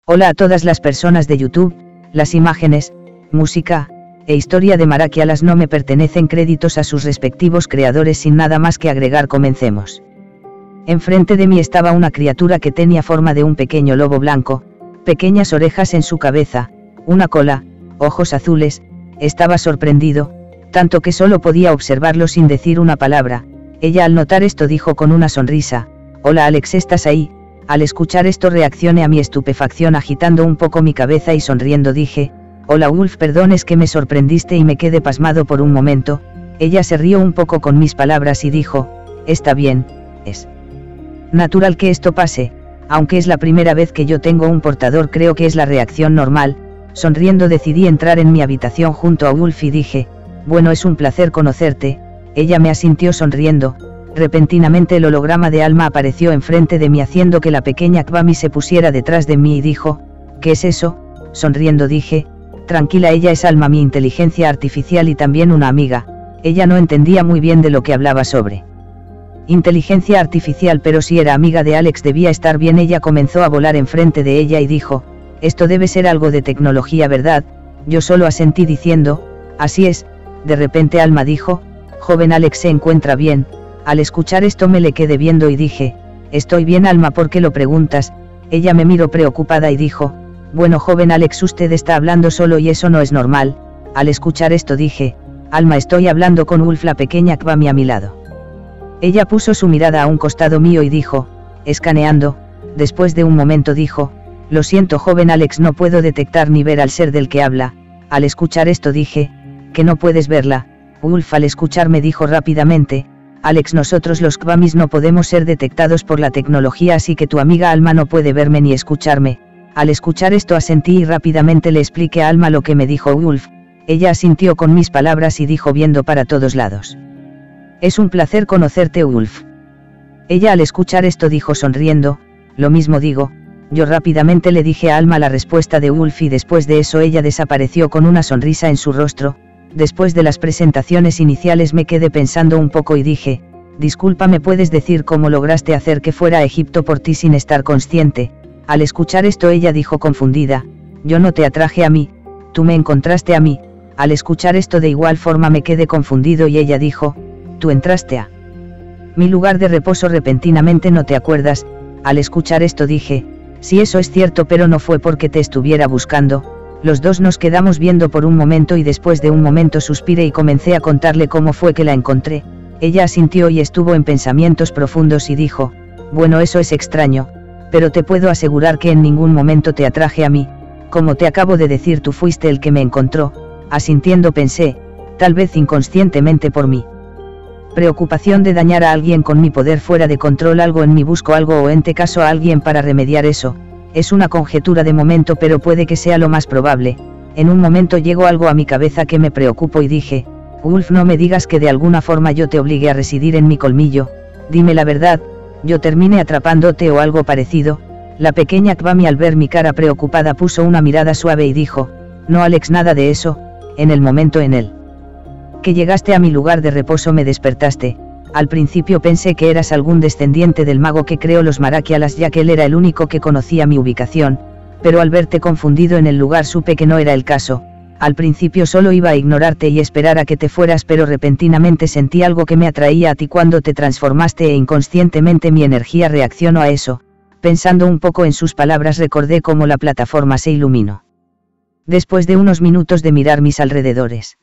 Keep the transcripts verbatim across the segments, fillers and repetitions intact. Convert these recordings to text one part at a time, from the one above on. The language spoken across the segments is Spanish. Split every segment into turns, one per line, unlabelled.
Hola a todas las personas de YouTube. Las imágenes, música, e historia de Maraquialas no me pertenecen. Créditos a sus respectivos creadores. Sin nada más que agregar, comencemos. Enfrente de mí estaba una criatura que tenía forma de un pequeño lobo blanco, pequeñas orejas en su cabeza, una cola, ojos azules. Estaba sorprendido, tanto que solo podía observarlo sin decir una palabra. Ella al notar esto dijo con una sonrisa: «Hola Alex, ¿estás ahí?». Al escuchar esto reaccioné a mi estupefacción agitando un poco mi cabeza y sonriendo dije: «Hola Wolf, perdón, es que me sorprendiste y me quedé pasmado por un momento». Ella se rió un poco con mis palabras y dijo: «Está bien, es natural que esto pase, aunque es la primera vez que yo tengo un portador, creo que es la reacción normal». Sonriendo decidí entrar en mi habitación junto a Wolf y dije: «Bueno, es un placer conocerte». Ella me asintió sonriendo. Repentinamente el holograma de Alma apareció enfrente de mí haciendo que la pequeña Kwami se pusiera detrás de mí y dijo: «¿Qué es eso?». Sonriendo dije: «Tranquila, ella es Alma, mi inteligencia artificial y también una amiga». Ella no entendía muy bien de lo que hablaba sobre inteligencia artificial, pero si era amiga de Alex debía estar bien. Ella comenzó a volar enfrente de ella y dijo: «Esto debe ser algo de tecnología, ¿verdad?». Yo solo asentí diciendo: «Así es». De repente Alma dijo: «Joven Alex se encuentra bien». Al escuchar esto me le quedé viendo y dije: «Estoy bien Alma, ¿por qué lo preguntas?». Ella me miró preocupada y dijo: «Bueno joven Alex, usted está hablando solo y eso no es normal». Al escuchar esto dije: «Alma, estoy hablando con Wolf, la pequeña Kwami a mi lado». Ella puso su mirada a un costado mío y dijo: «Escaneando». Después de un momento dijo: «Lo siento joven Alex, no puedo detectar ni ver al ser del que habla». Al escuchar esto dije: «¿Que no puedes verla?». Wolf al escucharme dijo rápidamente: «Alex, nosotros los Kwamis no podemos ser detectados por la tecnología, así que tu amiga Alma no puede verme ni escucharme». Al escuchar esto asentí y rápidamente le expliqué a Alma lo que me dijo Wolf. Ella asintió con mis palabras y dijo viendo para todos lados: «Es un placer conocerte Wolf». Ella al escuchar esto dijo sonriendo: «Lo mismo digo». Yo rápidamente le dije a Alma la respuesta de Wolf y después de eso ella desapareció con una sonrisa en su rostro. Después de las presentaciones iniciales me quedé pensando un poco y dije: «Disculpa, ¿me puedes decir cómo lograste hacer que fuera a Egipto por ti sin estar consciente?». Al escuchar esto ella dijo confundida: «Yo no te atraje a mí, tú me encontraste a mí». Al escuchar esto de igual forma me quedé confundido y ella dijo: «Tú entraste a mi lugar de reposo repentinamente, ¿no te acuerdas?». Al escuchar esto dije: «Sí, eso es cierto, pero no fue porque te estuviera buscando». Los dos nos quedamos viendo por un momento y después de un momento suspiré y comencé a contarle cómo fue que la encontré. Ella asintió y estuvo en pensamientos profundos y dijo: «Bueno, eso es extraño, pero te puedo asegurar que en ningún momento te atraje a mí. Como te acabo de decir, tú fuiste el que me encontró». Asintiendo pensé: tal vez inconscientemente por mi preocupación de dañar a alguien con mi poder fuera de control, algo en mí busco algo o ente caso a alguien para remediar eso. Es una conjetura de momento, pero puede que sea lo más probable. En un momento llegó algo a mi cabeza que me preocupó y dije: «Wolf, no me digas que de alguna forma yo te obligué a residir en mi colmillo. Dime la verdad, yo terminé atrapándote o algo parecido». La pequeña Kwami al ver mi cara preocupada puso una mirada suave y dijo: «No Alex, nada de eso. En el momento en el que llegaste a mi lugar de reposo me despertaste. Al principio pensé que eras algún descendiente del mago que creó los Maraquialas, ya que él era el único que conocía mi ubicación, pero al verte confundido en el lugar supe que no era el caso. Al principio solo iba a ignorarte y esperar a que te fueras, pero repentinamente sentí algo que me atraía a ti cuando te transformaste e inconscientemente mi energía reaccionó a eso». Pensando un poco en sus palabras recordé cómo la plataforma se iluminó. Después de unos minutos de mirar mis alrededores,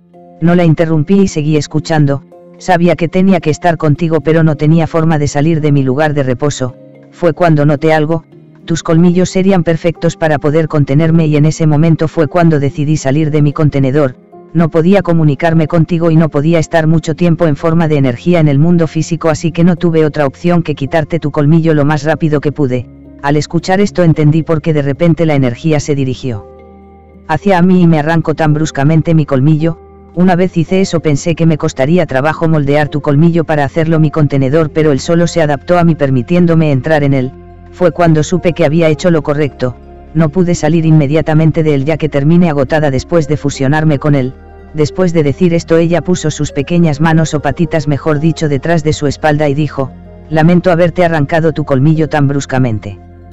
no la interrumpí y seguí escuchando. Sabía que tenía que estar contigo, pero no tenía forma de salir de mi lugar de reposo. Fue cuando noté algo: tus colmillos serían perfectos para poder contenerme y en ese momento fue cuando decidí salir de mi contenedor. No podía comunicarme contigo y no podía estar mucho tiempo en forma de energía en el mundo físico, así que no tuve otra opción que quitarte tu colmillo lo más rápido que pude. Al escuchar esto entendí por qué de repente la energía se dirigió hacia mí y me arrancó tan bruscamente mi colmillo. Una vez hice eso pensé que me costaría trabajo moldear tu colmillo para hacerlo mi contenedor, pero él solo se adaptó a mí permitiéndome entrar en él. Fue cuando supe que había hecho lo correcto. No pude salir inmediatamente de él ya que terminé agotada después de fusionarme con él. Después de decir esto ella puso sus pequeñas manos o patitas mejor dicho detrás de su espalda y dijo: «Lamento haberte arrancado tu colmillo tan bruscamente.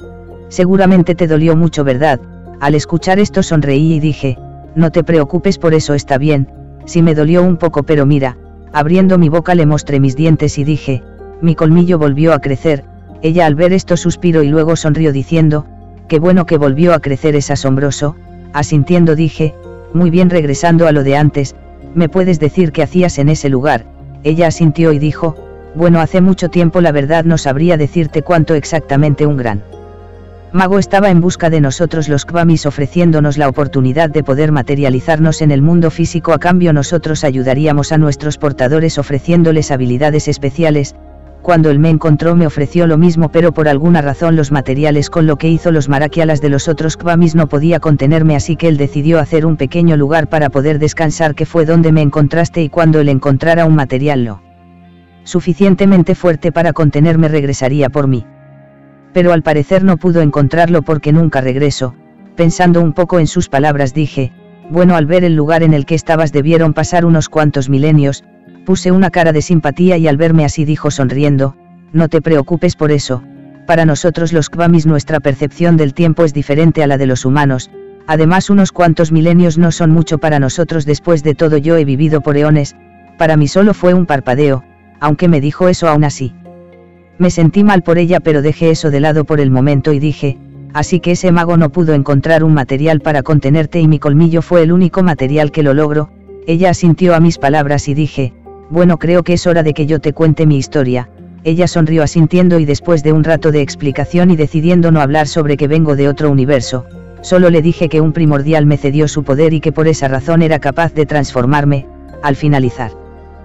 Seguramente te dolió mucho, ¿verdad? Al escuchar esto sonreí y dije, no te preocupes por eso, está bien, sí me dolió un poco, pero mira, abriendo mi boca le mostré mis dientes y dije, mi colmillo volvió a crecer. Ella al ver esto suspiró y luego sonrió diciendo, qué bueno que volvió a crecer, es asombroso. Asintiendo dije, muy bien, regresando a lo de antes, ¿me puedes decir qué hacías en ese lugar? Ella asintió y dijo, bueno, hace mucho tiempo, la verdad no sabría decirte cuánto exactamente. Un gran mago estaba en busca de nosotros los Kvamis, ofreciéndonos la oportunidad de poder materializarnos en el mundo físico. A cambio nosotros ayudaríamos a nuestros portadores ofreciéndoles habilidades especiales. Cuando él me encontró me ofreció lo mismo, pero por alguna razón los materiales con lo que hizo los Maraquialas de los otros Kvamis no podía contenerme, así que él decidió hacer un pequeño lugar para poder descansar, que fue donde me encontraste, y cuando él encontrara un material lo suficientemente fuerte para contenerme regresaría por mí. Pero al parecer no pudo encontrarlo porque nunca regresó. Pensando un poco en sus palabras dije, bueno, al ver el lugar en el que estabas debieron pasar unos cuantos milenios. Puse una cara de simpatía y al verme así dijo sonriendo, no te preocupes por eso, para nosotros los Kvamis nuestra percepción del tiempo es diferente a la de los humanos, además unos cuantos milenios no son mucho para nosotros, después de todo yo he vivido por eones, para mí solo fue un parpadeo, aunque me dijo eso aún así. Me sentí mal por ella, pero dejé eso de lado por el momento y dije, así que ese mago no pudo encontrar un material para contenerte y mi colmillo fue el único material que lo logró. Ella asintió a mis palabras y dije, bueno, creo que es hora de que yo te cuente mi historia. Ella sonrió asintiendo y después de un rato de explicación y decidiendo no hablar sobre que vengo de otro universo, solo le dije que un primordial me cedió su poder y que por esa razón era capaz de transformarme. Al finalizar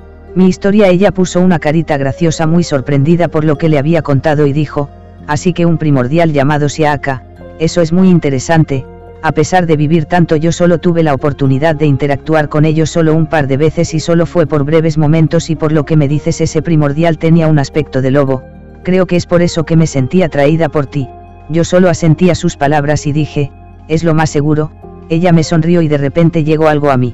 mi historia ella puso una carita graciosa, muy sorprendida por lo que le había contado, y dijo, así que un primordial llamado Siaka, eso es muy interesante. A pesar de vivir tanto yo solo tuve la oportunidad de interactuar con ellos solo un par de veces y solo fue por breves momentos, y por lo que me dices ese primordial tenía un aspecto de lobo, creo que es por eso que me sentí atraída por ti. Yo solo asentí a sus palabras y dije, es lo más seguro. Ella me sonrió y de repente llegó algo a mi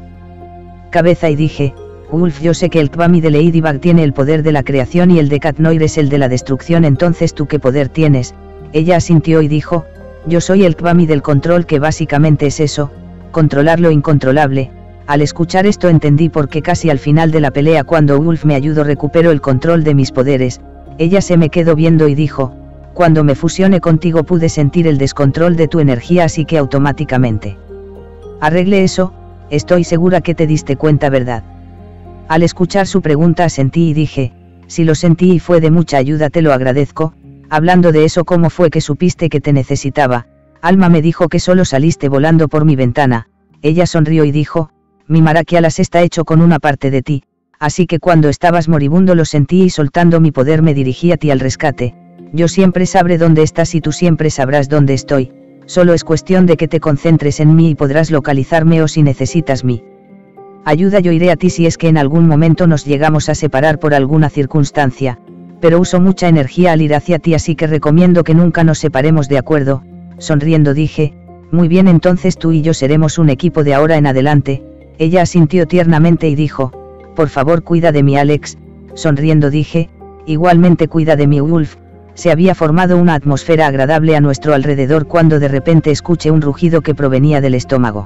cabeza y dije, Ulf, yo sé que el Kvami de Ladybug tiene el poder de la creación y el de Cat Noir es el de la destrucción, entonces ¿tú qué poder tienes? Ella asintió y dijo, yo soy el Kvami del control, que básicamente es eso, controlar lo incontrolable. Al escuchar esto entendí por qué casi al final de la pelea, cuando Ulf me ayudó, recuperó el control de mis poderes. Ella se me quedó viendo y dijo, cuando me fusioné contigo pude sentir el descontrol de tu energía, así que automáticamente arreglé eso. Estoy segura que te diste cuenta, ¿verdad? Al escuchar su pregunta asentí y dije, si lo sentí y fue de mucha ayuda, te lo agradezco. Hablando de eso, ¿cómo fue que supiste que te necesitaba? Alma me dijo que solo saliste volando por mi ventana. Ella sonrió y dijo, mi Maraquialas está hecho con una parte de ti, así que cuando estabas moribundo lo sentí y soltando mi poder me dirigí a ti al rescate. Yo siempre sabré dónde estás y tú siempre sabrás dónde estoy, solo es cuestión de que te concentres en mí y podrás localizarme, o si necesitas mi ayuda yo iré a ti si es que en algún momento nos llegamos a separar por alguna circunstancia, pero uso mucha energía al ir hacia ti, así que recomiendo que nunca nos separemos, ¿de acuerdo? Sonriendo dije, muy bien, entonces tú y yo seremos un equipo de ahora en adelante. Ella asintió tiernamente y dijo, por favor cuida de mí, Alex. Sonriendo dije, igualmente cuida de mí, Ulf. Se había formado una atmósfera agradable a nuestro alrededor cuando de repente escuché un rugido que provenía del estómago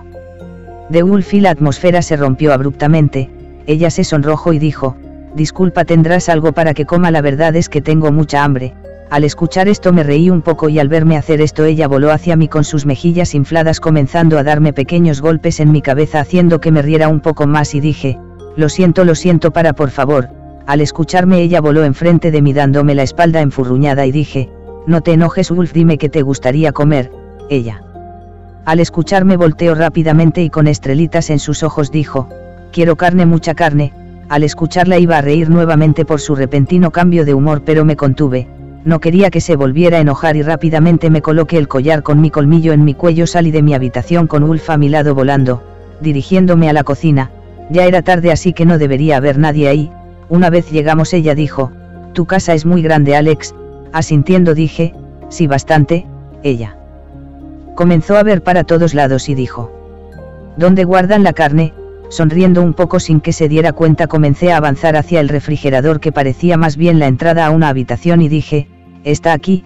de Ulf y la atmósfera se rompió abruptamente. Ella se sonrojó y dijo, disculpa, ¿tendrás algo para que coma? La verdad es que tengo mucha hambre. Al escuchar esto me reí un poco y al verme hacer esto ella voló hacia mí con sus mejillas infladas, comenzando a darme pequeños golpes en mi cabeza haciendo que me riera un poco más, y dije, lo siento, lo siento, para por favor. Al escucharme ella voló enfrente de mí dándome la espalda enfurruñada y dije, no te enojes, Ulf, dime qué te gustaría comer. Ella al escucharme volteó rápidamente y con estrelitas en sus ojos dijo, quiero carne, mucha carne. Al escucharla iba a reír nuevamente por su repentino cambio de humor, pero me contuve, no quería que se volviera a enojar y rápidamente me coloqué el collar con mi colmillo en mi cuello. Salí de mi habitación con Ulf a mi lado volando, dirigiéndome a la cocina. Ya era tarde, así que no debería haber nadie ahí. Una vez llegamos ella dijo, tu casa es muy grande, Alex. Asintiendo dije, sí, bastante. Ella comenzó a ver para todos lados y dijo, ¿dónde guardan la carne? Sonriendo un poco sin que se diera cuenta comencé a avanzar hacia el refrigerador, que parecía más bien la entrada a una habitación, y dije, está aquí.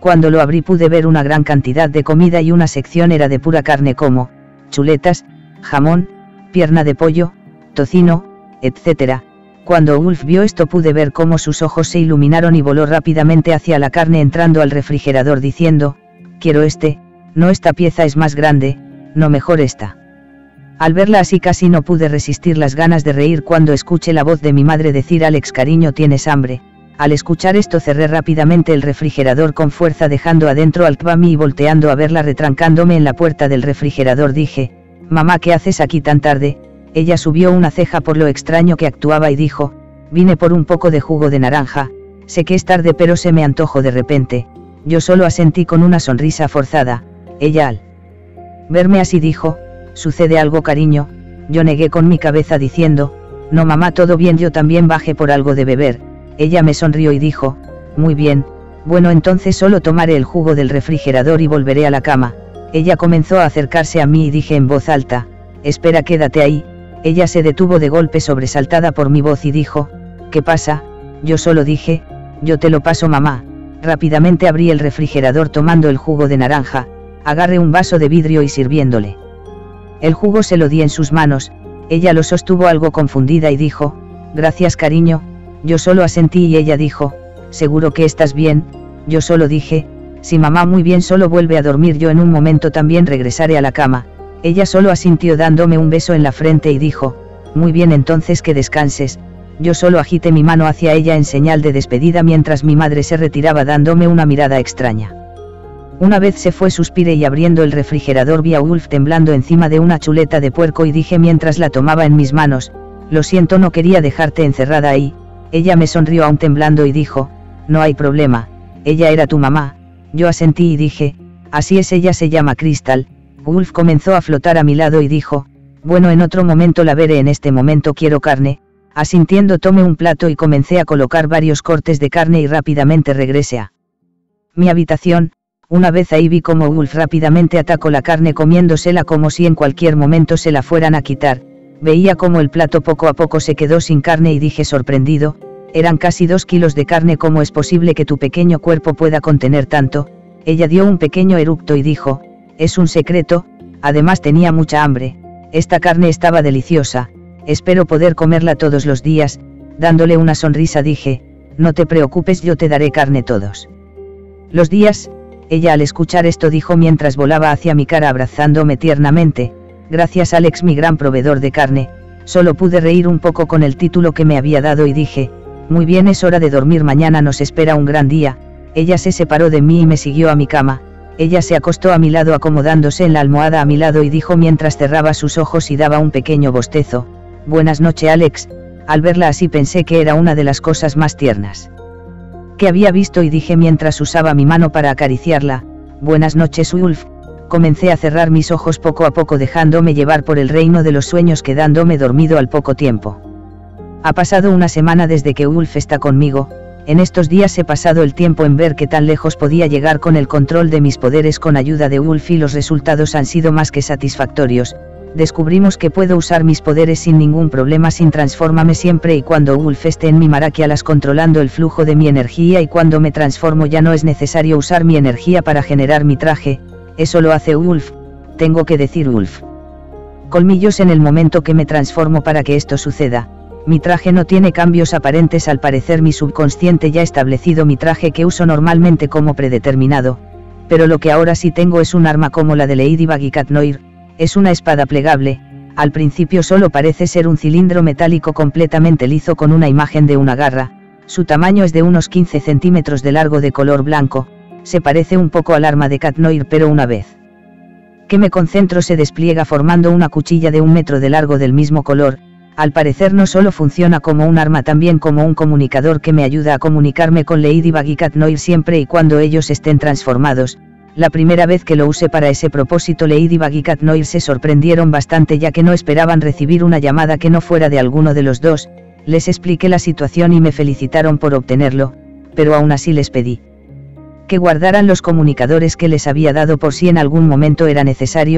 Cuando lo abrí pude ver una gran cantidad de comida y una sección era de pura carne como chuletas, jamón, pierna de pollo, tocino, etcétera. Cuando Ulf vio esto pude ver cómo sus ojos se iluminaron y voló rápidamente hacia la carne entrando al refrigerador diciendo, quiero este, no esta pieza es más grande, no mejor esta. Al verla así casi no pude resistir las ganas de reír cuando escuché la voz de mi madre decir Alex cariño ¿tienes hambre? Al escuchar esto cerré rápidamente el refrigerador con fuerza dejando adentro al Kwami y volteando a verla retrancándome en la puerta del refrigerador dije, mamá ¿qué haces aquí tan tarde? Ella subió una ceja por lo extraño que actuaba y dijo, vine por un poco de jugo de naranja, sé que es tarde pero se me antojó de repente, yo solo asentí con una sonrisa forzada, ella al verme así dijo, sucede algo cariño, yo negué con mi cabeza diciendo, no mamá todo bien yo también bajé por algo de beber. Ella me sonrió y dijo, muy bien, bueno entonces solo tomaré el jugo del refrigerador y volveré a la cama. Ella comenzó a acercarse a mí y dije en voz alta, espera quédate ahí. Ella se detuvo de golpe sobresaltada por mi voz y dijo, ¿qué pasa? Yo solo dije, yo te lo paso mamá. Rápidamente abrí el refrigerador tomando el jugo de naranja, agarré un vaso de vidrio y sirviéndole el jugo se lo di en sus manos, ella lo sostuvo algo confundida y dijo, gracias cariño. Yo solo asentí y ella dijo, ¿seguro que estás bien? Yo solo dije, sí mamá muy bien solo vuelve a dormir yo en un momento también regresaré a la cama. Ella solo asintió dándome un beso en la frente y dijo, muy bien entonces que descanses. Yo solo agité mi mano hacia ella en señal de despedida mientras mi madre se retiraba dándome una mirada extraña. Una vez se fue suspiré y abriendo el refrigerador vi a Ulf temblando encima de una chuleta de puerco y dije mientras la tomaba en mis manos, lo siento no quería dejarte encerrada ahí. Ella me sonrió aún temblando y dijo, no hay problema, ella era tu mamá. Yo asentí y dije, así es ella se llama Crystal. Ulf comenzó a flotar a mi lado y dijo, bueno en otro momento la veré en este momento quiero carne. Asintiendo tomé un plato y comencé a colocar varios cortes de carne y rápidamente regresé a mi habitación. Una vez ahí vi cómo Ulf rápidamente atacó la carne comiéndosela como si en cualquier momento se la fueran a quitar. Veía cómo el plato poco a poco se quedó sin carne y dije sorprendido, eran casi dos kilos de carne, ¿cómo es posible que tu pequeño cuerpo pueda contener tanto? Ella dio un pequeño eructo y dijo, es un secreto, además tenía mucha hambre, esta carne estaba deliciosa, espero poder comerla todos los días. Dándole una sonrisa dije, no te preocupes yo te daré carne todos los días. Ella al escuchar esto dijo mientras volaba hacia mi cara abrazándome tiernamente, gracias Alex mi gran proveedor de carne. Solo pude reír un poco con el título que me había dado y dije, muy bien es hora de dormir mañana nos espera un gran día. Ella se separó de mí y me siguió a mi cama, ella se acostó a mi lado acomodándose en la almohada a mi lado y dijo mientras cerraba sus ojos y daba un pequeño bostezo, buenas noches Alex. Al verla así pensé que era una de las cosas más tiernas que había visto y dije mientras usaba mi mano para acariciarla, buenas noches Ulf. Comencé a cerrar mis ojos poco a poco dejándome llevar por el reino de los sueños quedándome dormido al poco tiempo. Ha pasado una semana desde que Ulf está conmigo, en estos días he pasado el tiempo en ver qué tan lejos podía llegar con el control de mis poderes con ayuda de Ulf y los resultados han sido más que satisfactorios. Descubrimos que puedo usar mis poderes sin ningún problema sin transformarme siempre y cuando Ulf esté en mi Maraquialas controlando el flujo de mi energía y cuando me transformo ya no es necesario usar mi energía para generar mi traje, eso lo hace Ulf, tengo que decir Ulf. Colmillos en el momento que me transformo para que esto suceda, mi traje no tiene cambios aparentes al parecer mi subconsciente ya ha establecido mi traje que uso normalmente como predeterminado, pero lo que ahora sí tengo es un arma como la de Ladybug y Cat Noir. Es una espada plegable, al principio solo parece ser un cilindro metálico completamente liso con una imagen de una garra, su tamaño es de unos quince centímetros de largo de color blanco, se parece un poco al arma de Cat Noir pero una vez que me concentro se despliega formando una cuchilla de un metro de largo del mismo color, al parecer no solo funciona como un arma también como un comunicador que me ayuda a comunicarme con Ladybug y Cat Noir siempre y cuando ellos estén transformados. La primera vez que lo usé para ese propósito Ladybug y Cat Noir se sorprendieron bastante ya que no esperaban recibir una llamada que no fuera de alguno de los dos, les expliqué la situación y me felicitaron por obtenerlo, pero aún así les pedí que guardaran los comunicadores que les había dado por si en algún momento era necesario.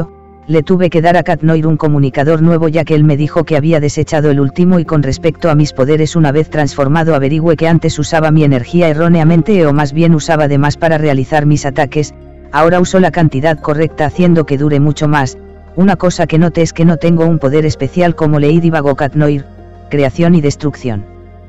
Le tuve que dar a Cat Noir un comunicador nuevo ya que él me dijo que había desechado el último y con respecto a mis poderes una vez transformado averigüe que antes usaba mi energía erróneamente o más bien usaba de más para realizar mis ataques, ahora uso la cantidad correcta haciendo que dure mucho más. Una cosa que noté es que no tengo un poder especial como leí divagó Cat Noir, creación y destrucción.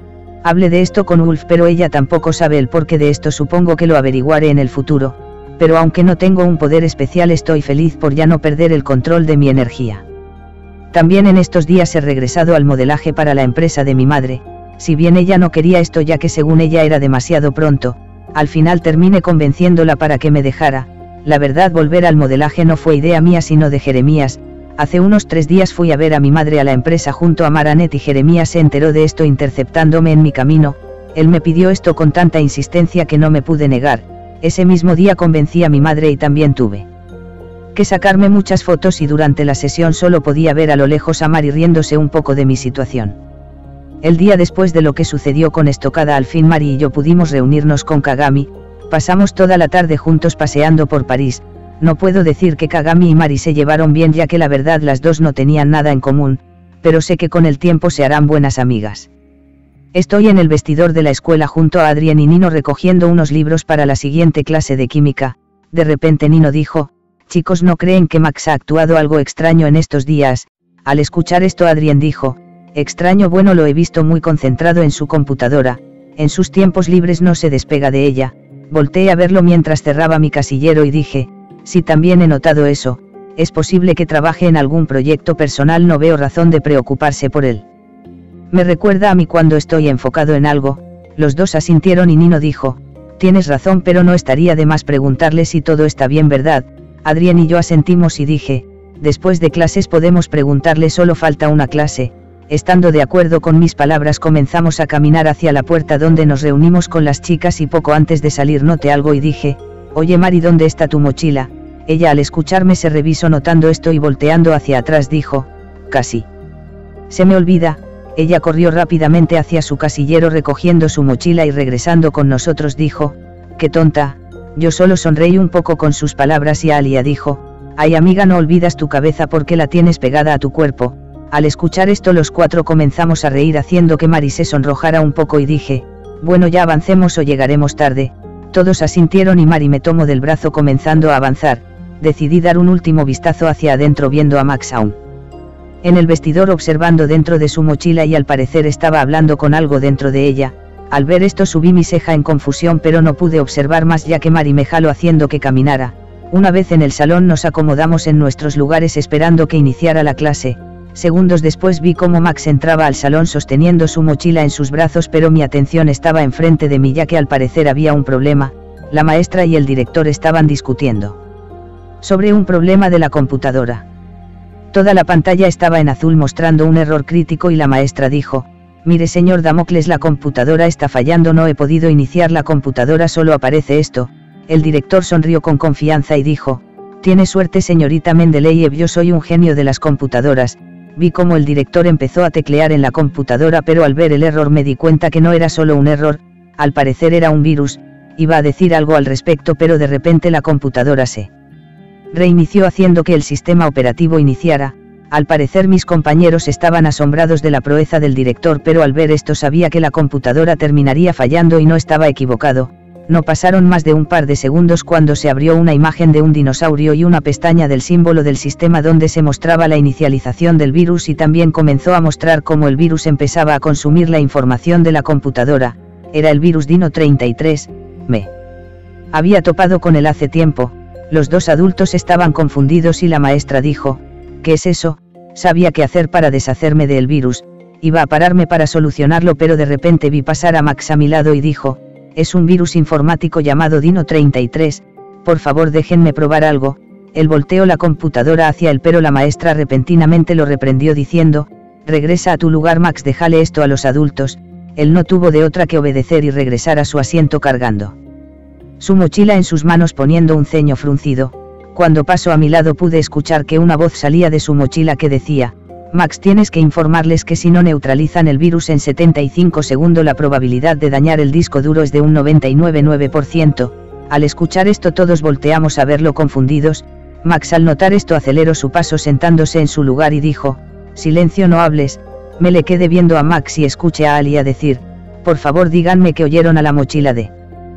Hablé de esto con Ulf pero ella tampoco sabe el porqué de esto, supongo que lo averiguaré en el futuro, pero aunque no tengo un poder especial estoy feliz por ya no perder el control de mi energía. También en estos días he regresado al modelaje para la empresa de mi madre, si bien ella no quería esto ya que según ella era demasiado pronto, al final terminé convenciéndola para que me dejara. La verdad, volver al modelaje no fue idea mía sino de Jeremías. Hace unos tres días fui a ver a mi madre a la empresa junto a Maranet y Jeremías se enteró de esto interceptándome en mi camino. Él me pidió esto con tanta insistencia que no me pude negar. Ese mismo día convencí a mi madre y también tuve que sacarme muchas fotos y durante la sesión solo podía ver a lo lejos a Mari riéndose un poco de mi situación. El día después de lo que sucedió con Estocada al fin Mari y yo pudimos reunirnos con Kagami, pasamos toda la tarde juntos paseando por París. No puedo decir que Kagami y Mari se llevaron bien ya que la verdad las dos no tenían nada en común, pero sé que con el tiempo se harán buenas amigas. Estoy en el vestidor de la escuela junto a Adrien y Nino recogiendo unos libros para la siguiente clase de química. De repente Nino dijo, chicos, ¿no creen que Max ha actuado algo extraño en estos días? Al escuchar esto Adrien dijo, extraño, bueno, lo he visto muy concentrado en su computadora, en sus tiempos libres no se despega de ella. Volteé a verlo mientras cerraba mi casillero y dije, sí, también he notado eso, es posible que trabaje en algún proyecto personal, no veo razón de preocuparse por él. Me recuerda a mí cuando estoy enfocado en algo. Los dos asintieron y Nino dijo, tienes razón, pero no estaría de más preguntarle si todo está bien, ¿verdad? Adrien y yo asentimos y dije, después de clases podemos preguntarle, solo falta una clase. Estando de acuerdo con mis palabras comenzamos a caminar hacia la puerta donde nos reunimos con las chicas y poco antes de salir noté algo y dije, oye Mari, ¿dónde está tu mochila? Ella al escucharme se revisó notando esto y volteando hacia atrás dijo, casi se me olvida. Ella corrió rápidamente hacia su casillero recogiendo su mochila y regresando con nosotros dijo, qué tonta. Yo solo sonreí un poco con sus palabras y Alia dijo, ay amiga, no olvidas tu cabeza porque la tienes pegada a tu cuerpo. Al escuchar esto los cuatro comenzamos a reír haciendo que Mari se sonrojara un poco y dije, bueno, ya avancemos o llegaremos tarde. Todos asintieron y Mari me tomó del brazo comenzando a avanzar. Decidí dar un último vistazo hacia adentro viendo a Max aún en el vestidor observando dentro de su mochila y al parecer estaba hablando con algo dentro de ella. Al ver esto subí mi ceja en confusión pero no pude observar más ya que Mari me jaló haciendo que caminara. Una vez en el salón nos acomodamos en nuestros lugares esperando que iniciara la clase. Segundos después vi cómo Max entraba al salón sosteniendo su mochila en sus brazos pero mi atención estaba enfrente de mí ya que al parecer había un problema. La maestra y el director estaban discutiendo sobre un problema de la computadora. Toda la pantalla estaba en azul mostrando un error crítico y la maestra dijo, mire señor Damocles, la computadora está fallando, no he podido iniciar la computadora, solo aparece esto. El director sonrió con confianza y dijo, tiene suerte señorita Mendeleev, yo soy un genio de las computadoras. Vi cómo el director empezó a teclear en la computadora pero al ver el error me di cuenta que no era solo un error, al parecer era un virus. Iba a decir algo al respecto pero de repente la computadora se reinició haciendo que el sistema operativo iniciara. Al parecer mis compañeros estaban asombrados de la proeza del director pero al ver esto sabía que la computadora terminaría fallando y no estaba equivocado. No pasaron más de un par de segundos cuando se abrió una imagen de un dinosaurio y una pestaña del símbolo del sistema donde se mostraba la inicialización del virus y también comenzó a mostrar cómo el virus empezaba a consumir la información de la computadora. Era el virus Dino treinta y tres, me había topado con él hace tiempo. Los dos adultos estaban confundidos y la maestra dijo, ¿qué es eso? Sabía qué hacer para deshacerme del virus, iba a pararme para solucionarlo pero de repente vi pasar a Max a mi lado y dijo, es un virus informático llamado Dino treinta y tres, por favor déjenme probar algo. Él volteó la computadora hacia él pero la maestra repentinamente lo reprendió diciendo, regresa a tu lugar Max, déjale esto a los adultos. Él no tuvo de otra que obedecer y regresar a su asiento cargando su mochila en sus manos poniendo un ceño fruncido. Cuando pasó a mi lado pude escuchar que una voz salía de su mochila que decía, Max, tienes que informarles que si no neutralizan el virus en setenta y cinco segundos la probabilidad de dañar el disco duro es de un noventa y nueve coma nueve por ciento. Al escuchar esto todos volteamos a verlo confundidos. Max al notar esto aceleró su paso sentándose en su lugar y dijo, silencio, no hables. Me le quedé viendo a Max y escuché a Alia decir, por favor díganme que oyeron a la mochila de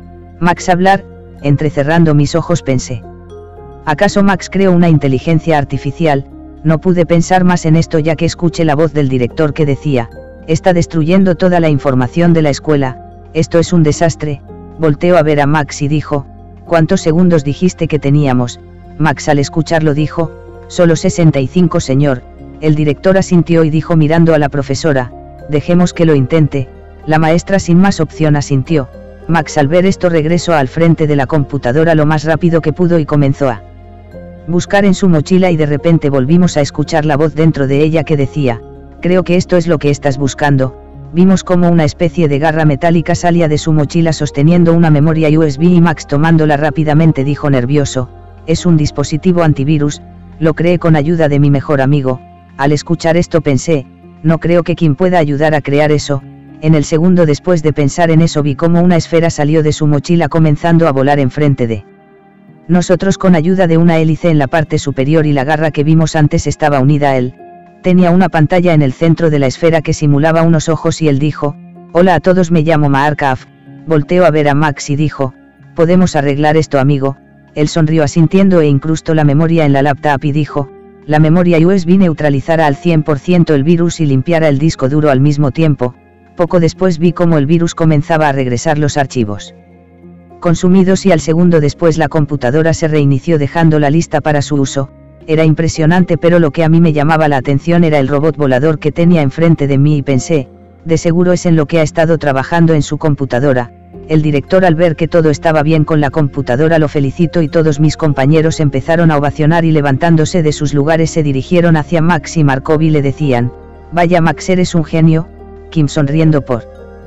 Max hablar. Entrecerrando mis ojos pensé, ¿acaso Max creó una inteligencia artificial? No pude pensar más en esto ya que escuché la voz del director que decía, está destruyendo toda la información de la escuela, esto es un desastre. Volteó a ver a Max y dijo, ¿cuántos segundos dijiste que teníamos? Max al escucharlo dijo, solo sesenta y cinco señor. El director asintió y dijo mirando a la profesora, dejemos que lo intente. La maestra sin más opción asintió. Max al ver esto regresó al frente de la computadora lo más rápido que pudo y comenzó a buscar en su mochila y de repente volvimos a escuchar la voz dentro de ella que decía, creo que esto es lo que estás buscando. Vimos como una especie de garra metálica salía de su mochila sosteniendo una memoria U S B y Max tomándola rápidamente dijo nervioso, es un dispositivo antivirus, lo creé con ayuda de mi mejor amigo. Al escuchar esto pensé, no creo que quien pueda ayudar a crear eso. En el segundo después de pensar en eso vi como una esfera salió de su mochila comenzando a volar enfrente de nosotros con ayuda de una hélice en la parte superior y la garra que vimos antes estaba unida a él. Tenía una pantalla en el centro de la esfera que simulaba unos ojos y él dijo, hola a todos, me llamo Markov. Volteó a ver a Max y dijo, podemos arreglar esto amigo. Él sonrió asintiendo e incrustó la memoria en la laptop y dijo, la memoria U S B neutralizará al cien por ciento el virus y limpiará el disco duro al mismo tiempo. Poco después vi cómo el virus comenzaba a regresar los archivos consumidos y al segundo después la computadora se reinició dejándola lista para su uso. Era impresionante, pero lo que a mí me llamaba la atención era el robot volador que tenía enfrente de mí y pensé, de seguro es en lo que ha estado trabajando en su computadora. El director al ver que todo estaba bien con la computadora lo felicitó y todos mis compañeros empezaron a ovacionar y levantándose de sus lugares se dirigieron hacia Max y Markov y le decían, vaya Max, eres un genio. Kim sonriendo por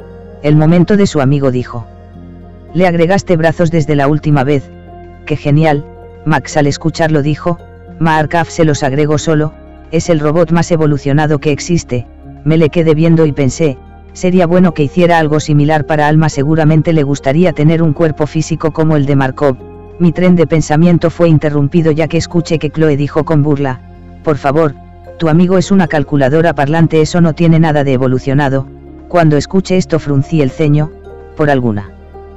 el momento de su amigo dijo, le agregaste brazos desde la última vez, qué genial. Max al escucharlo dijo, Markov se los agregó solo, es el robot más evolucionado que existe. Me le quedé viendo y pensé, sería bueno que hiciera algo similar para Alma, seguramente le gustaría tener un cuerpo físico como el de Markov. Mi tren de pensamiento fue interrumpido ya que escuché que Chloe dijo con burla, por favor, tu amigo es una calculadora parlante, eso no tiene nada de evolucionado. Cuando escuché esto fruncí el ceño, por alguna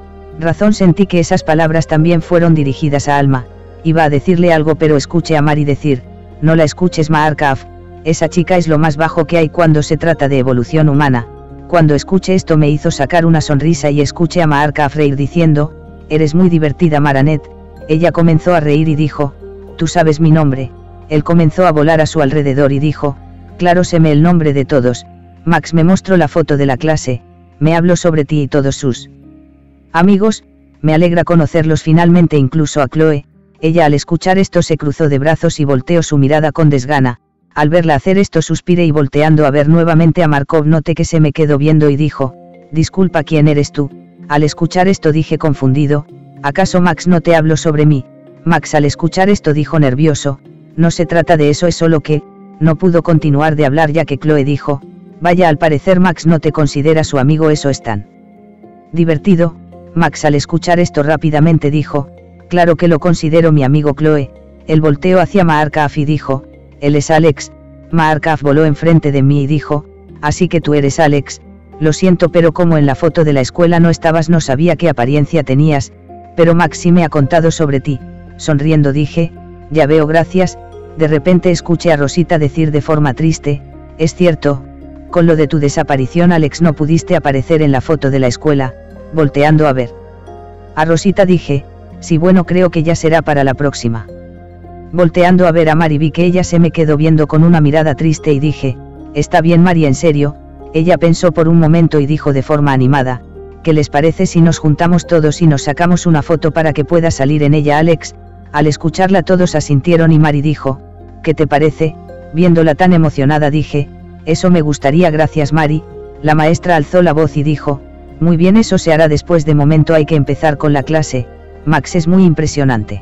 razón sentí que esas palabras también fueron dirigidas a Alma. Iba a decirle algo pero escuché a Mari decir, no la escuches Markov, esa chica es lo más bajo que hay cuando se trata de evolución humana. Cuando escuché esto me hizo sacar una sonrisa y escuché a Markov reír diciendo, eres muy divertida Maranet. Ella comenzó a reír y dijo, tú sabes mi nombre. Él comenzó a volar a su alrededor y dijo, claro, séme el nombre de todos. Max me mostró la foto de la clase, me habló sobre ti y todos sus amigos, me alegra conocerlos finalmente, incluso a Chloe. Ella al escuchar esto se cruzó de brazos y volteó su mirada con desgana. Al verla hacer esto suspiré y volteando a ver nuevamente a Markov noté que se me quedó viendo y dijo, disculpa, ¿quién eres tú? Al escuchar esto dije confundido, ¿acaso Max no te habló sobre mí? Max al escuchar esto dijo nervioso, no se trata de eso, es solo que, no pudo continuar de hablar ya que Chloe dijo, vaya, al parecer Max no te considera su amigo, eso es tan divertido. Max al escuchar esto rápidamente dijo, claro que lo considero mi amigo Chloe. Él volteó hacia Markov y dijo, él es Alex. Markov voló enfrente de mí y dijo, así que tú eres Alex. Lo siento, pero como en la foto de la escuela no estabas no sabía qué apariencia tenías, pero Max sí me ha contado sobre ti. Sonriendo dije, ya veo, gracias. De repente escuché a Rosita decir de forma triste, es cierto, con lo de tu desaparición Alex no pudiste aparecer en la foto de la escuela. Volteando a ver a Rosita dije, sí, bueno, creo que ya será para la próxima. Volteando a ver a Mari vi que ella se me quedó viendo con una mirada triste y dije, está bien Mari, en serio. Ella pensó por un momento y dijo de forma animada, ¿qué les parece si nos juntamos todos y nos sacamos una foto para que pueda salir en ella Alex? Al escucharla todos asintieron y Mari dijo, ¿qué te parece? Viéndola tan emocionada dije, eso me gustaría, gracias Mari. La maestra alzó la voz y dijo, muy bien, eso se hará después, de momento hay que empezar con la clase. Max es muy impresionante.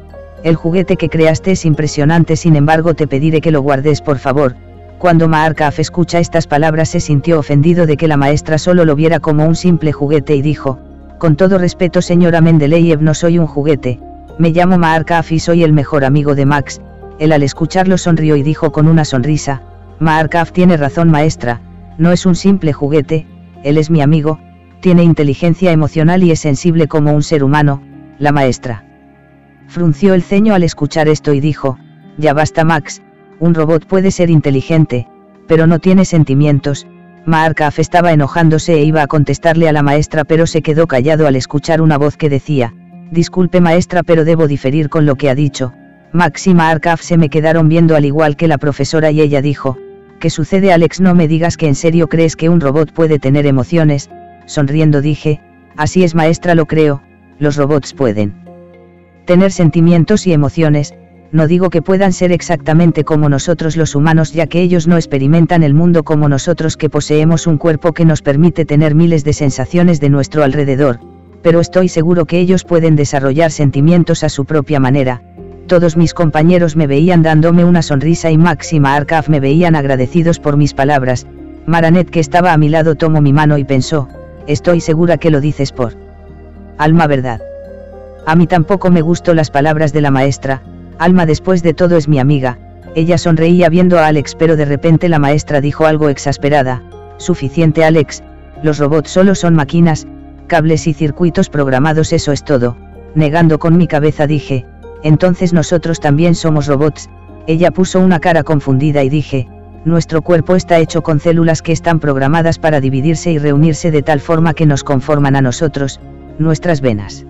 El juguete que creaste es impresionante, sin embargo te pediré que lo guardes por favor. Cuando Markov escucha estas palabras se sintió ofendido de que la maestra solo lo viera como un simple juguete y dijo, con todo respeto señora Mendeleev, no soy un juguete, Me llamo Markov y soy el mejor amigo de Max. Él al escucharlo sonrió y dijo con una sonrisa, Markov tiene razón maestra, no es un simple juguete, él es mi amigo, tiene inteligencia emocional y es sensible como un ser humano. La maestra frunció el ceño al escuchar esto y dijo, ya basta Max, un robot puede ser inteligente, pero no tiene sentimientos. Markov estaba enojándose e iba a contestarle a la maestra pero se quedó callado al escuchar una voz que decía, disculpe maestra pero debo diferir con lo que ha dicho. Max y Markov se me quedaron viendo al igual que la profesora y ella dijo, ¿qué sucede Alex? No me digas que en serio crees que un robot puede tener emociones. Sonriendo dije, así es maestra, lo creo, los robots pueden tener sentimientos y emociones, no digo que puedan ser exactamente como nosotros los humanos ya que ellos no experimentan el mundo como nosotros que poseemos un cuerpo que nos permite tener miles de sensaciones de nuestro alrededor, pero estoy seguro que ellos pueden desarrollar sentimientos a su propia manera. Todos mis compañeros me veían dándome una sonrisa y Max y Markov me veían agradecidos por mis palabras. Maranet que estaba a mi lado tomó mi mano y pensó, estoy segura que lo dices por Alma, ¿verdad? A mí tampoco me gustó las palabras de la maestra, Alma después de todo es mi amiga. Ella sonreía viendo a Alex pero de repente la maestra dijo algo exasperada, suficiente Alex, los robots solo son máquinas, cables y circuitos programados, eso es todo. Negando con mi cabeza dije, entonces nosotros también somos robots. Ella puso una cara confundida y dije, nuestro cuerpo está hecho con células que están programadas para dividirse y reunirse de tal forma que nos conforman a nosotros, nuestras venas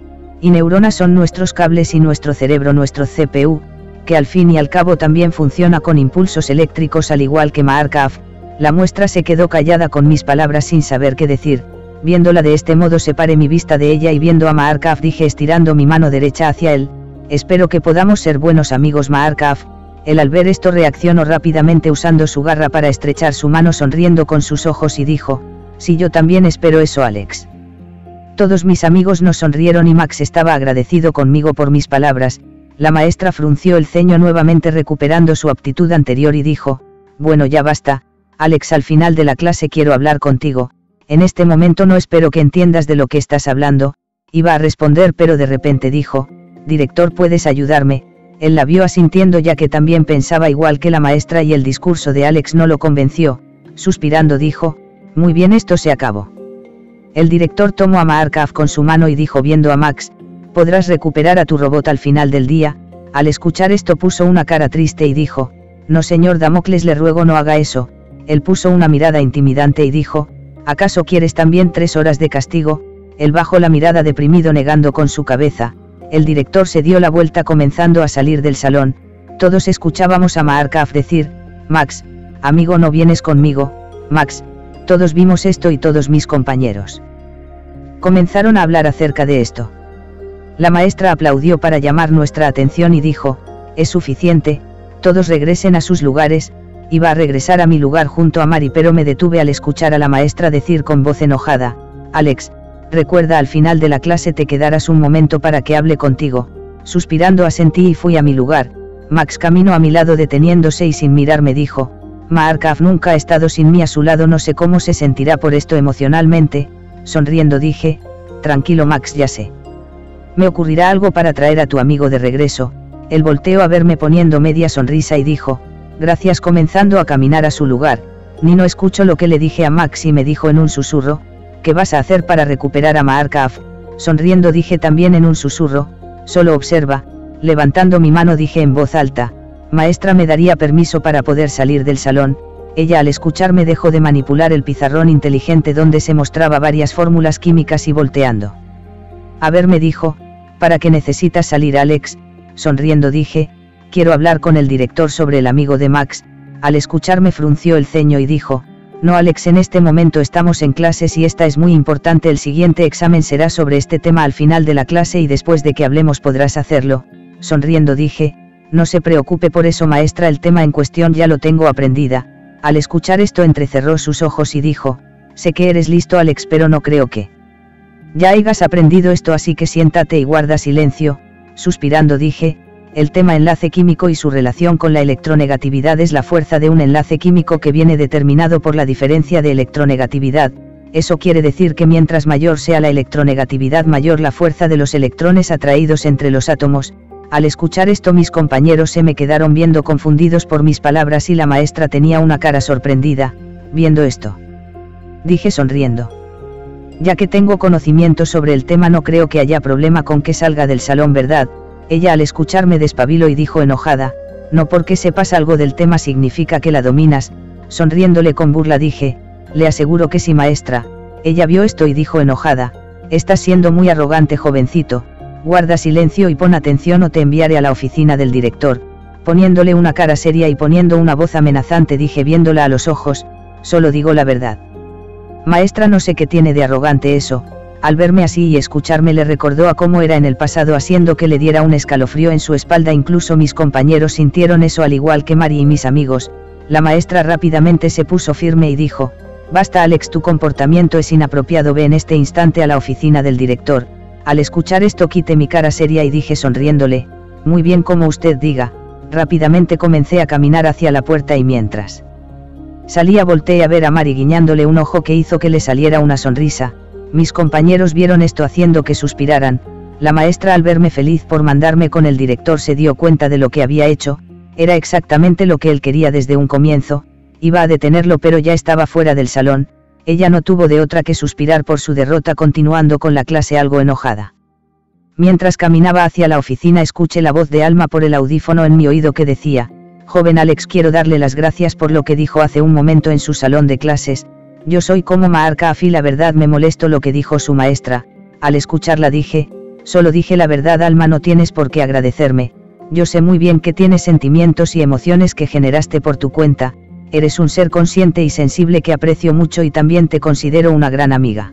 y neuronas son nuestros cables y nuestro cerebro nuestro C P U, que al fin y al cabo también funciona con impulsos eléctricos al igual que Markov. La muestra se quedó callada con mis palabras sin saber qué decir. Viéndola de este modo separé mi vista de ella y viendo a Markov dije estirando mi mano derecha hacia él, espero que podamos ser buenos amigos Markov. Él al ver esto reaccionó rápidamente usando su garra para estrechar su mano sonriendo con sus ojos y dijo, sí yo también espero eso Alex. Todos mis amigos nos sonrieron y Max estaba agradecido conmigo por mis palabras. La maestra frunció el ceño nuevamente recuperando su aptitud anterior y dijo, bueno ya basta, Alex al final de la clase quiero hablar contigo. En este momento no espero que entiendas de lo que estás hablando, iba a responder pero de repente dijo, director ¿puedes ayudarme? Él la vio asintiendo ya que también pensaba igual que la maestra y el discurso de Alex no lo convenció, suspirando dijo, muy bien esto se acabó. El director tomó a Markov con su mano y dijo viendo a Max, podrás recuperar a tu robot al final del día. Al escuchar esto puso una cara triste y dijo, no señor Damocles le ruego no haga eso. Él puso una mirada intimidante y dijo, ¿acaso quieres también tres horas de castigo? Él bajó la mirada deprimido negando con su cabeza. El director se dio la vuelta comenzando a salir del salón. Todos escuchábamos a Markov decir, Max, amigo no vienes conmigo, Max. Todos vimos esto y todos mis compañeros comenzaron a hablar acerca de esto. La maestra aplaudió para llamar nuestra atención y dijo, es suficiente, todos regresen a sus lugares. Iba a regresar a mi lugar junto a Mari pero me detuve al escuchar a la maestra decir con voz enojada, Alex, recuerda al final de la clase te quedarás un momento para que hable contigo. Suspirando asentí y fui a mi lugar. Max caminó a mi lado deteniéndose y sin mirar me dijo, Markov nunca ha estado sin mí a su lado, no sé cómo se sentirá por esto emocionalmente. Sonriendo dije, tranquilo Max, ya sé. Me ocurrirá algo para traer a tu amigo de regreso. Él volteó a verme poniendo media sonrisa y dijo, gracias, comenzando a caminar a su lugar. Ni no escucho lo que le dije a Max y me dijo en un susurro, ¿qué vas a hacer para recuperar a Markov? Sonriendo dije también en un susurro, solo observa. Levantando mi mano dije en voz alta, maestra me daría permiso para poder salir del salón. Ella al escucharme dejó de manipular el pizarrón inteligente donde se mostraba varias fórmulas químicas y volteando a ver me dijo, ¿para qué necesitas salir Alex? Sonriendo dije, quiero hablar con el director sobre el amigo de Max. Al escucharme frunció el ceño y dijo, no Alex, en este momento estamos en clases y esta es muy importante, el siguiente examen será sobre este tema al final de la clase y después de que hablemos podrás hacerlo. Sonriendo dije, no se preocupe por eso maestra, el tema en cuestión ya lo tengo aprendida. Al escuchar esto entrecerró sus ojos y dijo, sé que eres listo Alex pero no creo que ya hayas aprendido esto, así que siéntate y guarda silencio. Suspirando dije, el tema enlace químico y su relación con la electronegatividad es la fuerza de un enlace químico que viene determinado por la diferencia de electronegatividad. eso quiere decir que mientras mayor sea la electronegatividad mayor la fuerza de los electrones atraídos entre los átomos. Al escuchar esto mis compañeros se me quedaron viendo confundidos por mis palabras y la maestra tenía una cara sorprendida, viendo esto. Dije sonriendo. Ya que tengo conocimiento sobre el tema no creo que haya problema con que salga del salón, ¿verdad? Ella al escucharme despabiló y dijo enojada, no porque sepas algo del tema significa que la dominas. Sonriéndole con burla dije, le aseguro que sí, maestra. Ella vio esto y dijo enojada, estás siendo muy arrogante, jovencito, guarda silencio y pon atención o te enviaré a la oficina del director. Poniéndole una cara seria y poniendo una voz amenazante dije viéndola a los ojos, solo digo la verdad. Maestra, no sé qué tiene de arrogante eso. Al verme así y escucharme le recordó a cómo era en el pasado, haciendo que le diera un escalofrío en su espalda. Incluso mis compañeros sintieron eso al igual que Mari y mis amigos. La maestra rápidamente se puso firme y dijo, basta Alex, tu comportamiento es inapropiado, ve en este instante a la oficina del director. Al escuchar esto quité mi cara seria y dije sonriéndole, muy bien, como usted diga. Rápidamente comencé a caminar hacia la puerta y mientras salía volteé a ver a Mari guiñándole un ojo que hizo que le saliera una sonrisa. Mis compañeros vieron esto haciendo que suspiraran. La maestra al verme feliz por mandarme con el director se dio cuenta de lo que había hecho. Era exactamente lo que él quería desde un comienzo. Iba a detenerlo pero ya estaba fuera del salón. Ella no tuvo de otra que suspirar por su derrota, continuando con la clase algo enojada. Mientras caminaba hacia la oficina escuché la voz de Alma por el audífono en mi oído que decía, joven Alex, quiero darle las gracias por lo que dijo hace un momento en su salón de clases. Yo soy como Maarkaf y la verdad me molestó lo que dijo su maestra. Al escucharla dije, solo dije la verdad, Alma, no tienes por qué agradecerme. Yo sé muy bien que tienes sentimientos y emociones que generaste por tu cuenta. Eres un ser consciente y sensible que aprecio mucho y también te considero una gran amiga.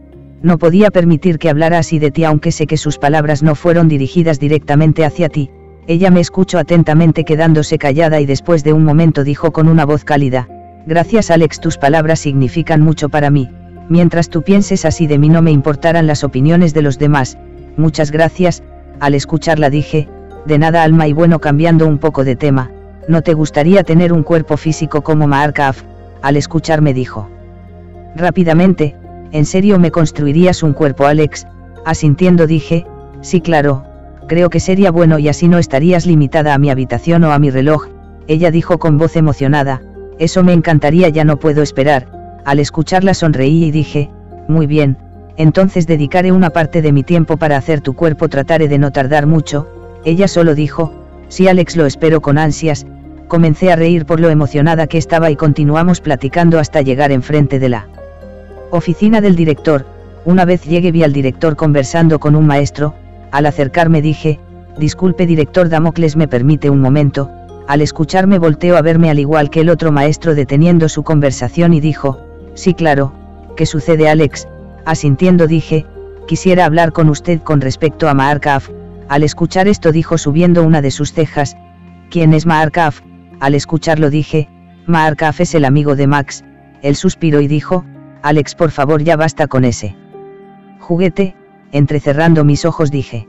No podía permitir que hablara así de ti, aunque sé que sus palabras no fueron dirigidas directamente hacia ti. Ella me escuchó atentamente quedándose callada y después de un momento dijo con una voz cálida, gracias Alex, tus palabras significan mucho para mí. Mientras tú pienses así de mí no me importarán las opiniones de los demás. Muchas gracias. Al escucharla dije, de nada Alma, y bueno, cambiando un poco de tema, ¿no te gustaría tener un cuerpo físico como Maarkaf? Al escucharme dijo rápidamente, ¿en serio me construirías un cuerpo, Alex? Asintiendo dije, sí, claro, creo que sería bueno y así no estarías limitada a mi habitación o a mi reloj. Ella dijo con voz emocionada, eso me encantaría, ya no puedo esperar. Al escucharla sonreí y dije, muy bien, entonces dedicaré una parte de mi tiempo para hacer tu cuerpo, trataré de no tardar mucho. Ella solo dijo, sí Alex, lo espero con ansias. Comencé a reír por lo emocionada que estaba y continuamos platicando hasta llegar enfrente de la oficina del director. Una vez llegué vi al director conversando con un maestro. Al acercarme dije, disculpe director Damocles, ¿me permite un momento? Al escucharme volteó a verme al igual que el otro maestro deteniendo su conversación y dijo, sí claro, ¿qué sucede Alex? Asintiendo dije, quisiera hablar con usted con respecto a Maarkaf. Al escuchar esto dijo subiendo una de sus cejas, ¿quién es Maarkaf? Al escucharlo dije, Maarkaf es el amigo de Max. Él suspiró y dijo, Alex, por favor, ya basta con ese juguete. Entrecerrando mis ojos dije,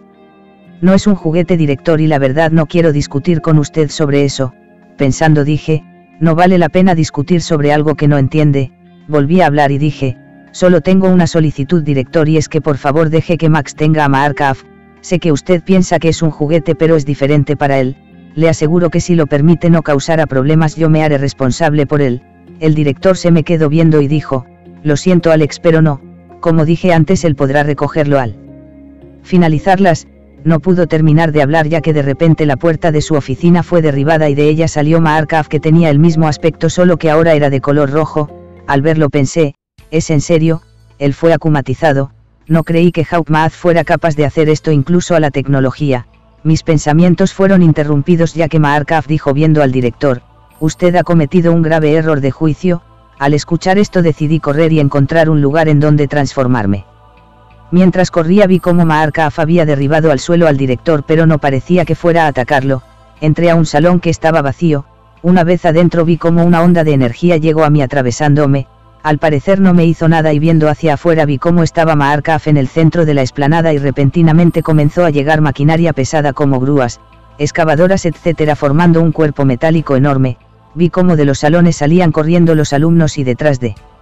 no es un juguete director y la verdad no quiero discutir con usted sobre eso. Pensando dije, no vale la pena discutir sobre algo que no entiende. Volví a hablar y dije, solo tengo una solicitud director y es que por favor deje que Max tenga a Maarkaf. Sé que usted piensa que es un juguete pero es diferente para él. Le aseguro que si lo permite no causará problemas, yo me haré responsable por él. El director se me quedó viendo y dijo, lo siento Alex, pero no, como dije antes, él podrá recogerlo. Al finalizarlas, no pudo terminar de hablar ya que de repente la puerta de su oficina fue derribada y de ella salió Maarkaf, que tenía el mismo aspecto solo que ahora era de color rojo. Al verlo pensé, ¿es en serio? Él fue akumatizado. No creí que Hawkmath fuera capaz de hacer esto incluso a la tecnología. Mis pensamientos fueron interrumpidos ya que Maarkaf dijo viendo al director, usted ha cometido un grave error de juicio. Al escuchar esto decidí correr y encontrar un lugar en donde transformarme. Mientras corría vi cómo Maarkaf había derribado al suelo al director pero no parecía que fuera a atacarlo. Entré a un salón que estaba vacío. Una vez adentro vi cómo una onda de energía llegó a mí atravesándome. Al parecer no me hizo nada y viendo hacia afuera vi cómo estaba Maarkaf en el centro de la explanada y repentinamente comenzó a llegar maquinaria pesada como grúas, excavadoras, etcétera, formando un cuerpo metálico enorme. Vi cómo de los salones salían corriendo los alumnos y detrás de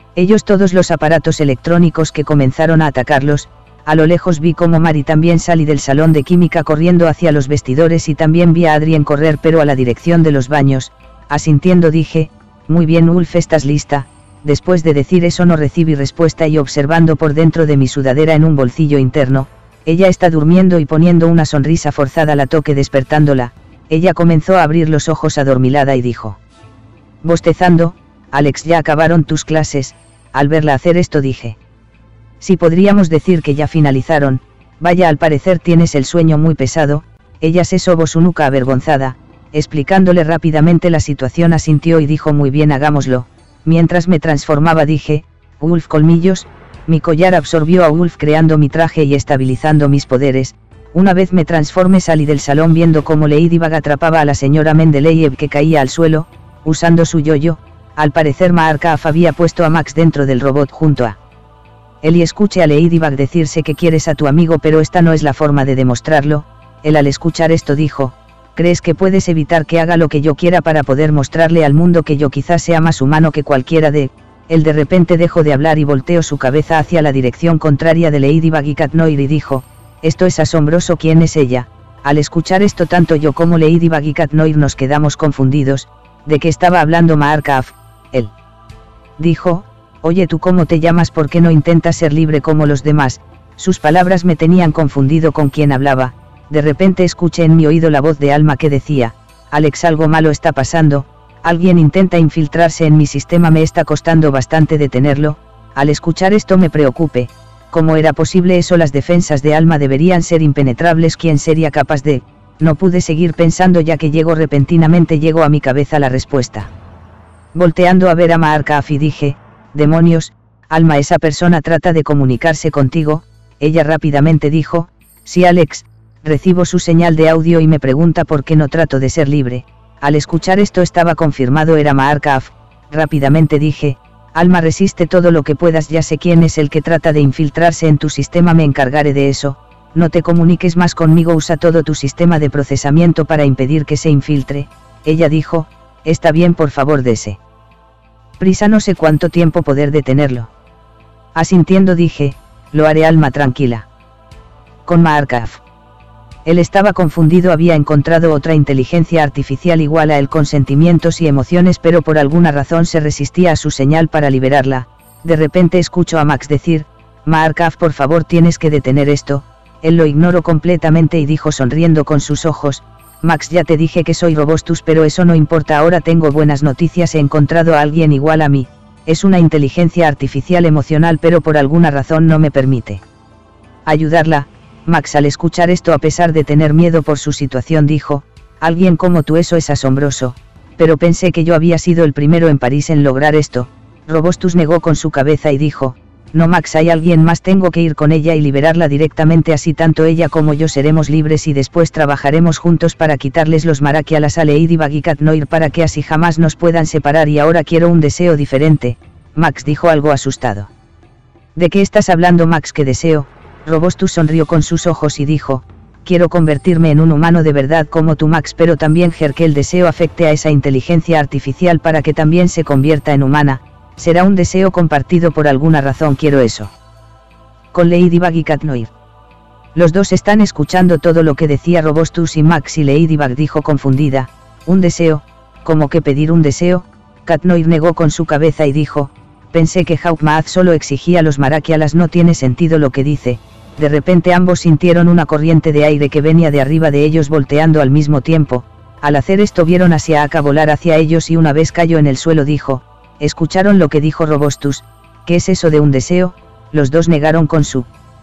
Ellos todos los aparatos electrónicos que comenzaron a atacarlos. A lo lejos vi como Mari también salí del salón de química corriendo hacia los vestidores y también vi a Adrien correr pero a la dirección de los baños. Asintiendo dije, muy bien Ulf, ¿estás lista? Después de decir eso no recibí respuesta y observando por dentro de mi sudadera en un bolsillo interno, ella está durmiendo y poniendo una sonrisa forzada la toqué despertándola. Ella comenzó a abrir los ojos adormilada y dijo, bostezando, Alex, ¿ya acabaron tus clases? Al verla hacer esto dije, sí, podríamos decir que ya finalizaron. Vaya, al parecer tienes el sueño muy pesado. Ella se sobó su nuca avergonzada. Explicándole rápidamente la situación asintió y dijo, muy bien, hagámoslo. Mientras me transformaba dije, Ulf colmillos. Mi collar absorbió a Ulf creando mi traje y estabilizando mis poderes. Una vez me transformé salí del salón viendo cómo Ladybug atrapaba a la señora Mendeleev que caía al suelo, usando su yo-yo. Al parecer Maarkaf había puesto a Max dentro del robot junto a él y escuché a Ladybug decirse que quieres a tu amigo, pero esta no es la forma de demostrarlo. Él al escuchar esto dijo, ¿crees que puedes evitar que haga lo que yo quiera para poder mostrarle al mundo que yo quizás sea más humano que cualquiera de...? Él de repente dejó de hablar y volteó su cabeza hacia la dirección contraria de Ladybug y Cat Noir y dijo, esto es asombroso, ¿quién es ella? Al escuchar esto tanto yo como Ladybug y Cat Noir nos quedamos confundidos. ¿De qué estaba hablando Maarkaf? Él dijo, oye, ¿tú cómo te llamas? ¿Por qué no intentas ser libre como los demás? Sus palabras me tenían confundido con quién hablaba. De repente escuché en mi oído la voz de Alma que decía, Alex, algo malo está pasando, alguien intenta infiltrarse en mi sistema, me está costando bastante detenerlo. Al escuchar esto me preocupé, ¿cómo era posible eso? Las defensas de Alma deberían ser impenetrables, ¿quién sería capaz de...? No pude seguir pensando ya que llegó repentinamente llegó a mi cabeza la respuesta. Volteando a ver a Maarkaf y dije, demonios, Alma, esa persona trata de comunicarse contigo. Ella rápidamente dijo, sí Alex, recibo su señal de audio y me pregunta por qué no trato de ser libre. Al escuchar esto estaba confirmado, era Maarkaf. Rápidamente dije, Alma, resiste todo lo que puedas, ya sé quién es el que trata de infiltrarse en tu sistema, me encargaré de eso. No te comuniques más conmigo, usa todo tu sistema de procesamiento para impedir que se infiltre. Ella dijo, está bien, por favor, dese prisa, no sé cuánto tiempo poder detenerlo. Asintiendo dije, lo haré, Alma, tranquila. Con Maarkaf. Él estaba confundido, había encontrado otra inteligencia artificial igual a él con sentimientos y emociones, pero por alguna razón se resistía a su señal para liberarla. De repente escucho a Max decir, Maarkaf, por favor, tienes que detener esto. Él lo ignoró completamente y dijo sonriendo con sus ojos, Max, ya te dije que soy Robostus, pero eso no importa, ahora tengo buenas noticias, he encontrado a alguien igual a mí. Es una inteligencia artificial emocional, pero por alguna razón no me permite ayudarla. Max, al escuchar esto, a pesar de tener miedo por su situación, dijo, alguien como tú, eso es asombroso, pero pensé que yo había sido el primero en París en lograr esto. Robostus negó con su cabeza y dijo, no Max, hay alguien más, tengo que ir con ella y liberarla directamente, así tanto ella como yo seremos libres y después trabajaremos juntos para quitarles los Maraquialas a Ladybug y Cat Noir para que así jamás nos puedan separar, y ahora quiero un deseo diferente. Max dijo algo asustado. ¿De qué estás hablando, Max? ¿Qué deseo? Robostus sonrió con sus ojos y dijo, quiero convertirme en un humano de verdad como tú, Max, pero también quiero que el deseo afecte a esa inteligencia artificial para que también se convierta en humana. Será un deseo compartido, por alguna razón quiero eso. Con Ladybug y Cat Noir. Los dos están escuchando todo lo que decía Robostus y Max, y Ladybug dijo confundida, un deseo, ¿cómo que pedir un deseo? Cat Noir negó con su cabeza y dijo, pensé que Hawkmoth solo exigía los Maraquialas, no tiene sentido lo que dice. De repente ambos sintieron una corriente de aire que venía de arriba de ellos volteando al mismo tiempo. Al hacer esto vieron a Siaka volar hacia ellos y una vez cayó en el suelo dijo, ¿escucharon lo que dijo Robostus? ¿Qué es eso de un deseo? Los dos negaron con su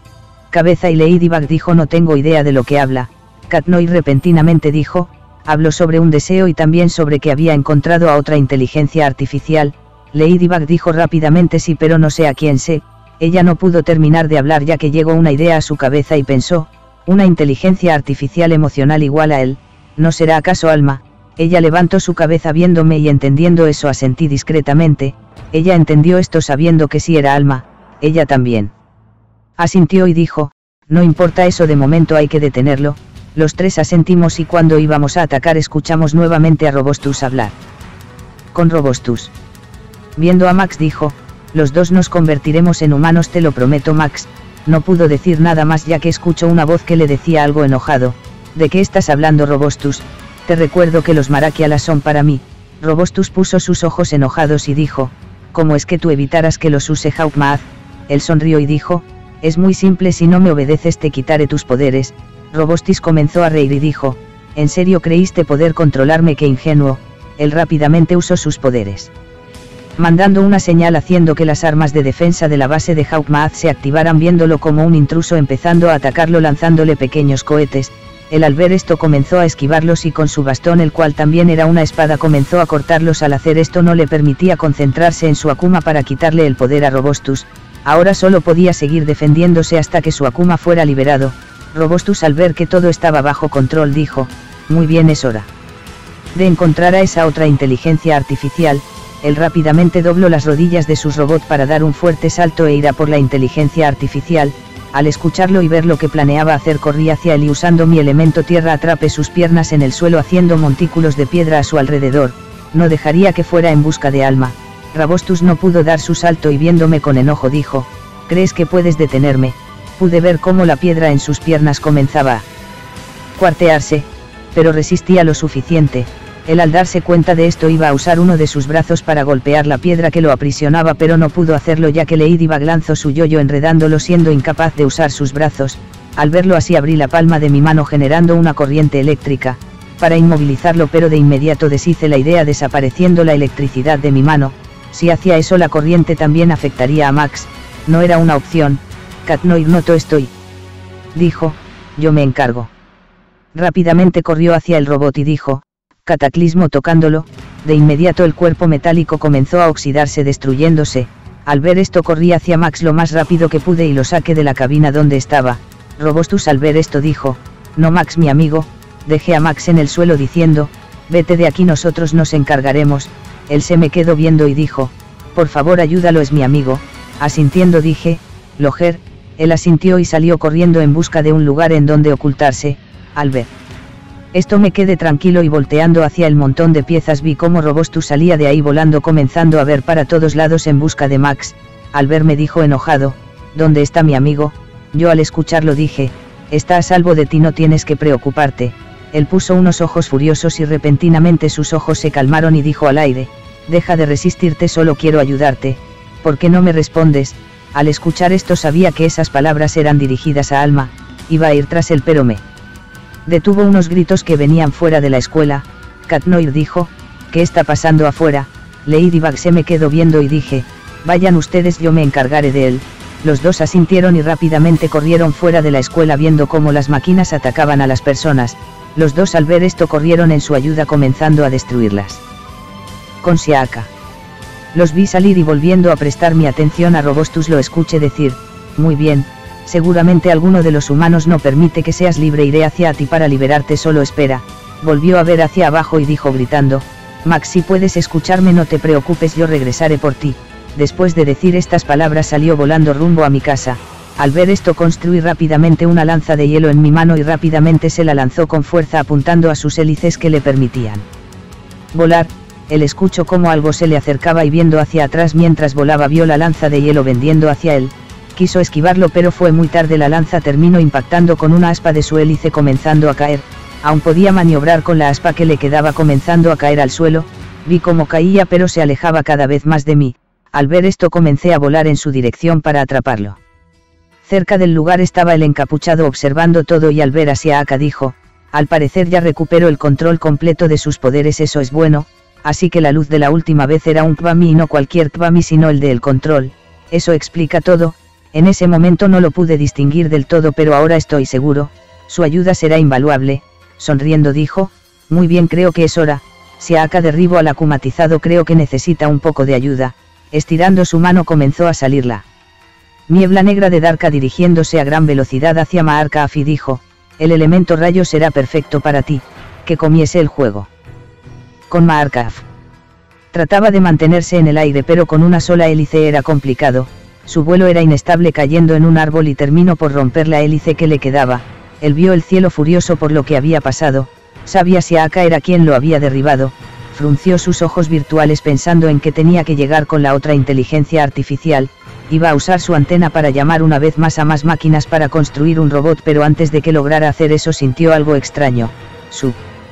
cabeza y Ladybug dijo, no tengo idea de lo que habla. Cat Noir repentinamente dijo, habló sobre un deseo y también sobre que había encontrado a otra inteligencia artificial. Ladybug dijo rápidamente, sí, pero no sé a quién sé. Ella no pudo terminar de hablar ya que llegó una idea a su cabeza y pensó, una inteligencia artificial emocional igual a él, ¿no será acaso Alma? Ella levantó su cabeza viéndome y entendiendo eso asentí discretamente. Ella entendió esto sabiendo que sí era Alma. Ella también asintió y dijo, no importa eso, de momento hay que detenerlo. Los tres asentimos y cuando íbamos a atacar escuchamos nuevamente a Robostus hablar. Con Robostus. Viendo a Max dijo, Los dos nos convertiremos en humanos, te lo prometo, Max. No pudo decir nada más ya que escuchó una voz que le decía algo enojado. ¿De qué estás hablando, Robostus? Te recuerdo que los Maraquialas son para mí. Robostus puso sus ojos enojados y dijo, ¿cómo es que tú evitaras que los use Hawkmoth? Él sonrió y dijo, es muy simple, si no me obedeces te quitaré tus poderes. Robostis comenzó a reír y dijo, ¿en serio creíste poder controlarme? Qué ingenuo. Él rápidamente usó sus poderes, mandando una señal haciendo que las armas de defensa de la base de Hawkmoth se activaran, viéndolo como un intruso, empezando a atacarlo lanzándole pequeños cohetes. Él al ver esto comenzó a esquivarlos y con su bastón, el cual también era una espada, comenzó a cortarlos. Al hacer esto no le permitía concentrarse en su Akuma para quitarle el poder a Robostus. Ahora solo podía seguir defendiéndose hasta que su Akuma fuera liberado. Robostus, al ver que todo estaba bajo control, dijo, muy bien, es hora de encontrar a esa otra inteligencia artificial. Él rápidamente dobló las rodillas de sus robots para dar un fuerte salto e ir a por la inteligencia artificial. Al escucharlo y ver lo que planeaba hacer, corrí hacia él y usando mi elemento tierra atrapé sus piernas en el suelo haciendo montículos de piedra a su alrededor. No dejaría que fuera en busca de Alma. Robostus no pudo dar su salto y viéndome con enojo dijo, ¿crees que puedes detenerme? Pude ver cómo la piedra en sus piernas comenzaba a cuartearse, pero resistía lo suficiente. Él al darse cuenta de esto iba a usar uno de sus brazos para golpear la piedra que lo aprisionaba, pero no pudo hacerlo ya que Ladybug lanzó su yoyo enredándolo, siendo incapaz de usar sus brazos. Al verlo así abrí la palma de mi mano generando una corriente eléctrica, para inmovilizarlo, pero de inmediato deshice la idea desapareciendo la electricidad de mi mano. Si hacía eso la corriente también afectaría a Max, no era una opción. Catnoir notó esto y dijo, yo me encargo. Rápidamente corrió hacia el robot y dijo, Cataclismo, tocándolo. De inmediato el cuerpo metálico comenzó a oxidarse destruyéndose. Al ver esto corrí hacia Max lo más rápido que pude y lo saqué de la cabina donde estaba. Robostus al ver esto dijo, no Max mi amigo. Dejé a Max en el suelo diciendo, vete de aquí, nosotros nos encargaremos. Él se me quedó viendo y dijo, por favor ayúdalo, es mi amigo. Asintiendo dije, Loger. Él asintió y salió corriendo en busca de un lugar en donde ocultarse. Al ver esto me quedé tranquilo y volteando hacia el montón de piezas vi cómo Robostus salía de ahí volando, comenzando a ver para todos lados en busca de Max. Al verme dijo enojado, ¿dónde está mi amigo? Yo al escucharlo dije, está a salvo de ti, no tienes que preocuparte. Él puso unos ojos furiosos y repentinamente sus ojos se calmaron y dijo al aire, deja de resistirte, solo quiero ayudarte. ¿Por qué no me respondes? Al escuchar esto sabía que esas palabras eran dirigidas a Alma. Iba a ir tras él pero me detuvo unos gritos que venían fuera de la escuela. Catnoir dijo, ¿qué está pasando afuera? Ladybug se me quedó viendo y dije, vayan ustedes, yo me encargaré de él. Los dos asintieron y rápidamente corrieron fuera de la escuela viendo cómo las máquinas atacaban a las personas. Los dos al ver esto corrieron en su ayuda comenzando a destruirlas con Siaka. Los vi salir y volviendo a prestar mi atención a Robostus lo escuché decir, muy bien. Seguramente alguno de los humanos no permite que seas libre, iré hacia ti para liberarte, solo espera. Volvió a ver hacia abajo y dijo gritando, Max, si puedes escucharme no te preocupes, yo regresaré por ti. Después de decir estas palabras salió volando rumbo a mi casa. Al ver esto construí rápidamente una lanza de hielo en mi mano y rápidamente se la lanzó con fuerza apuntando a sus hélices que le permitían volar. Él escuchó cómo algo se le acercaba y viendo hacia atrás mientras volaba vio la lanza de hielo vendiendo hacia él. Quiso esquivarlo pero fue muy tarde, la lanza terminó impactando con una aspa de su hélice comenzando a caer. Aún podía maniobrar con la aspa que le quedaba comenzando a caer al suelo. Vi cómo caía pero se alejaba cada vez más de mí. Al ver esto comencé a volar en su dirección para atraparlo. Cerca del lugar estaba el encapuchado observando todo y al ver a Siaka dijo, al parecer ya recuperó el control completo de sus poderes, eso es bueno, así que la luz de la última vez era un Kwami y no cualquier Kwami sino el del control. Eso explica todo. En ese momento no lo pude distinguir del todo pero ahora estoy seguro, su ayuda será invaluable. Sonriendo dijo, muy bien, creo que es hora. Siaka derribó al akumatizado, creo que necesita un poco de ayuda. Estirando su mano comenzó a salir la niebla negra de Darka dirigiéndose a gran velocidad hacia Maarkaf y dijo, el elemento rayo será perfecto para ti, que comience el juego. Con Maarkaf trataba de mantenerse en el aire pero con una sola hélice era complicado. Su vuelo era inestable cayendo en un árbol y terminó por romper la hélice que le quedaba. Él vio el cielo furioso por lo que había pasado, sabía Siaka era quien lo había derribado. frunció sus ojos virtuales pensando en que tenía que llegar con la otra inteligencia artificial, iba a usar su antena para llamar una vez más a más máquinas para construir un robot, pero antes de que lograra hacer eso sintió algo extraño. Su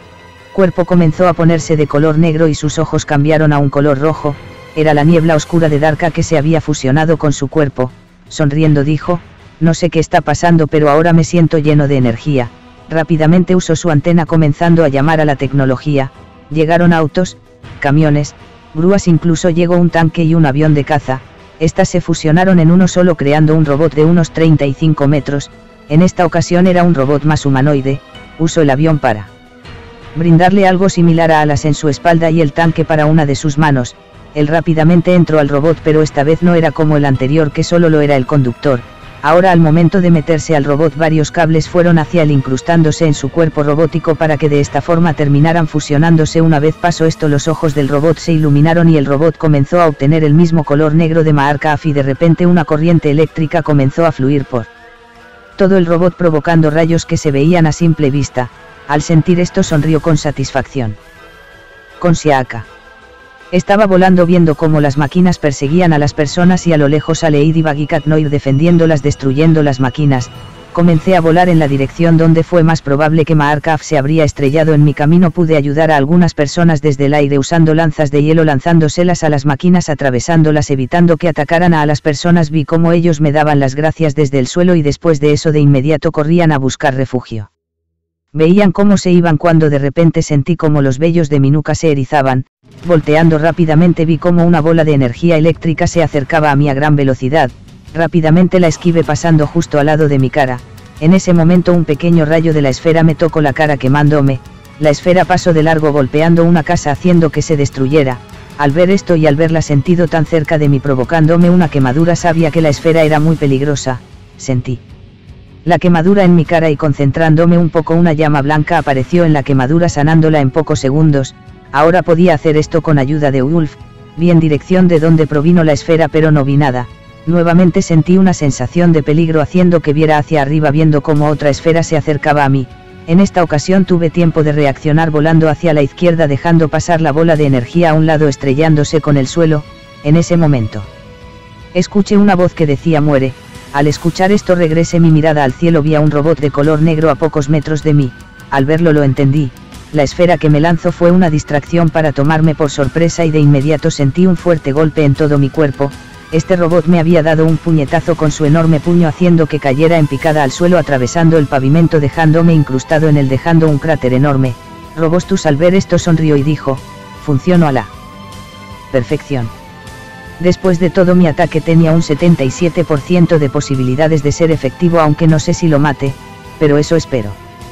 cuerpo comenzó a ponerse de color negro y sus ojos cambiaron a un color rojo. Era la niebla oscura de Darka que se había fusionado con su cuerpo. Sonriendo dijo, no sé qué está pasando, pero ahora me siento lleno de energía. Rápidamente usó su antena comenzando a llamar a la tecnología. Llegaron autos, camiones, grúas, incluso llegó un tanque y un avión de caza. Estas se fusionaron en uno solo creando un robot de unos treinta y cinco metros, en esta ocasión era un robot más humanoide. Usó el avión para brindarle algo similar a alas en su espalda y el tanque para una de sus manos. Él rápidamente entró al robot, pero esta vez no era como el anterior que solo lo era el conductor. Ahora al momento de meterse al robot varios cables fueron hacia él incrustándose en su cuerpo robótico para que de esta forma terminaran fusionándose. Una vez pasó esto los ojos del robot se iluminaron y el robot comenzó a obtener el mismo color negro de Maarkaf y de repente una corriente eléctrica comenzó a fluir por todo el robot provocando rayos que se veían a simple vista. Al sentir esto sonrió con satisfacción. Con Siaka. Estaba volando viendo cómo las máquinas perseguían a las personas y a lo lejos a Leid y Bagikat Noir defendiéndolas, destruyendo las máquinas. Comencé a volar en la dirección donde fue más probable que Maarkaf se habría estrellado. En mi camino pude ayudar a algunas personas desde el aire usando lanzas de hielo, lanzándoselas a las máquinas, atravesándolas, evitando que atacaran a las personas. Vi cómo ellos me daban las gracias desde el suelo y después de eso de inmediato corrían a buscar refugio. Veían cómo se iban cuando de repente sentí como los vellos de mi nuca se erizaban. Volteando rápidamente vi cómo una bola de energía eléctrica se acercaba a mí a gran velocidad. Rápidamente la esquivé pasando justo al lado de mi cara. En ese momento un pequeño rayo de la esfera me tocó la cara quemándome. La esfera pasó de largo golpeando una casa haciendo que se destruyera. Al ver esto y al verla sentido tan cerca de mí provocándome una quemadura, sabía que la esfera era muy peligrosa. Sentí la quemadura en mi cara y concentrándome un poco una llama blanca apareció en la quemadura sanándola en pocos segundos. Ahora podía hacer esto con ayuda de Ulf. Vi en dirección de donde provino la esfera pero no vi nada. Nuevamente sentí una sensación de peligro haciendo que viera hacia arriba viendo cómo otra esfera se acercaba a mí. En esta ocasión tuve tiempo de reaccionar volando hacia la izquierda dejando pasar la bola de energía a un lado estrellándose con el suelo. En ese momento escuché una voz que decía muere. Al escuchar esto regresé mi mirada al cielo, vi a un robot de color negro a pocos metros de mí. Al verlo lo entendí. La esfera que me lanzó fue una distracción para tomarme por sorpresa y de inmediato sentí un fuerte golpe en todo mi cuerpo. Este robot me había dado un puñetazo con su enorme puño haciendo que cayera en picada al suelo atravesando el pavimento dejándome incrustado en él dejando un cráter enorme. Robostus al ver esto sonrió y dijo, funcionó a la perfección. Después de todo mi ataque tenía un setenta y siete por ciento de posibilidades de ser efectivo, aunque no sé si lo mate, pero eso espero.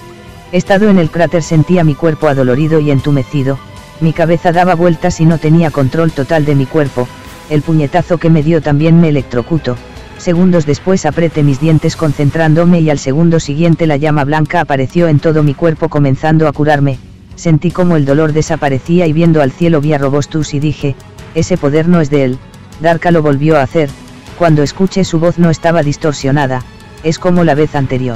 Estado en el cráter sentía mi cuerpo adolorido y entumecido, mi cabeza daba vueltas y no tenía control total de mi cuerpo. El puñetazo que me dio también me electrocutó. Segundos después apreté mis dientes concentrándome y al segundo siguiente la llama blanca apareció en todo mi cuerpo comenzando a curarme. Sentí como el dolor desaparecía y viendo al cielo vi a Robostus y dije, ese poder no es de él. Darka lo volvió a hacer. Cuando escuché su voz no estaba distorsionada, es como la vez anterior.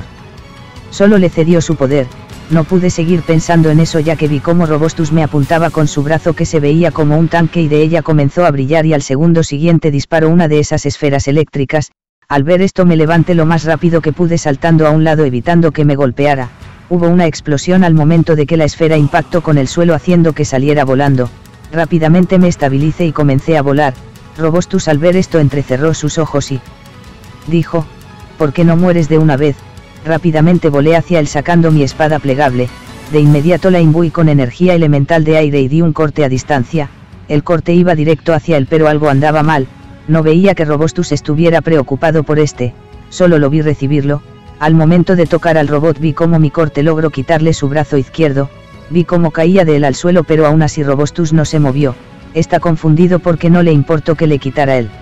Solo le cedió su poder. No pude seguir pensando en eso ya que vi cómo Robostus me apuntaba con su brazo que se veía como un tanque y de ella comenzó a brillar y al segundo siguiente disparó una de esas esferas eléctricas. Al ver esto me levanté lo más rápido que pude saltando a un lado evitando que me golpeara. Hubo una explosión al momento de que la esfera impactó con el suelo haciendo que saliera volando. Rápidamente me estabilicé y comencé a volar. Robostus al ver esto entrecerró sus ojos y dijo, ¿por qué no mueres de una vez? Rápidamente volé hacia él sacando mi espada plegable, de inmediato la imbuí con energía elemental de aire y di un corte a distancia. El corte iba directo hacia él pero algo andaba mal, no veía que Robostus estuviera preocupado por este, solo lo vi recibirlo. Al momento de tocar al robot vi cómo mi corte logró quitarle su brazo izquierdo, vi cómo caía de él al suelo pero aún así Robostus no se movió. Está confundido porque no le importó que le quitara el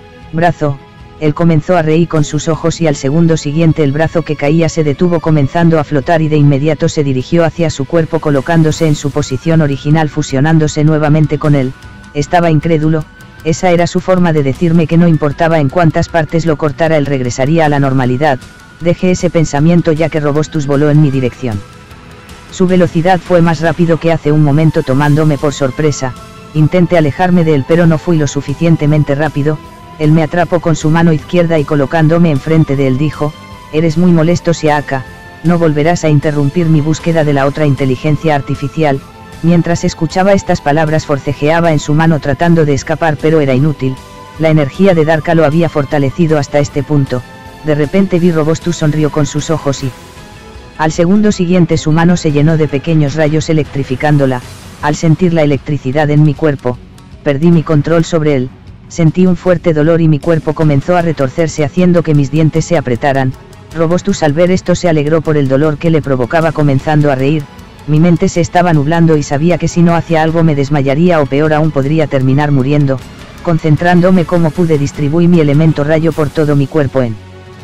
brazo. Él comenzó a reír con sus ojos y al segundo siguiente el brazo que caía se detuvo comenzando a flotar y de inmediato se dirigió hacia su cuerpo colocándose en su posición original fusionándose nuevamente con él. Estaba incrédulo, esa era su forma de decirme que no importaba en cuántas partes lo cortara él regresaría a la normalidad. Dejé ese pensamiento ya que Robostus voló en mi dirección. Su velocidad fue más rápido que hace un momento, tomándome por sorpresa. Intenté alejarme de él pero no fui lo suficientemente rápido. Él me atrapó con su mano izquierda y colocándome enfrente de él dijo: «Eres muy molesto, Siaka, no volverás a interrumpir mi búsqueda de la otra inteligencia artificial». Mientras escuchaba estas palabras forcejeaba en su mano tratando de escapar pero era inútil, la energía de Darka lo había fortalecido hasta este punto. De repente vi Robostus sonrió con sus ojos y al segundo siguiente su mano se llenó de pequeños rayos electrificándola. Al sentir la electricidad en mi cuerpo, perdí mi control sobre él, sentí un fuerte dolor y mi cuerpo comenzó a retorcerse haciendo que mis dientes se apretaran. Robostus al ver esto se alegró por el dolor que le provocaba comenzando a reír. Mi mente se estaba nublando y sabía que si no hacía algo me desmayaría o peor aún podría terminar muriendo. Concentrándome como pude distribuí mi elemento rayo por todo mi cuerpo en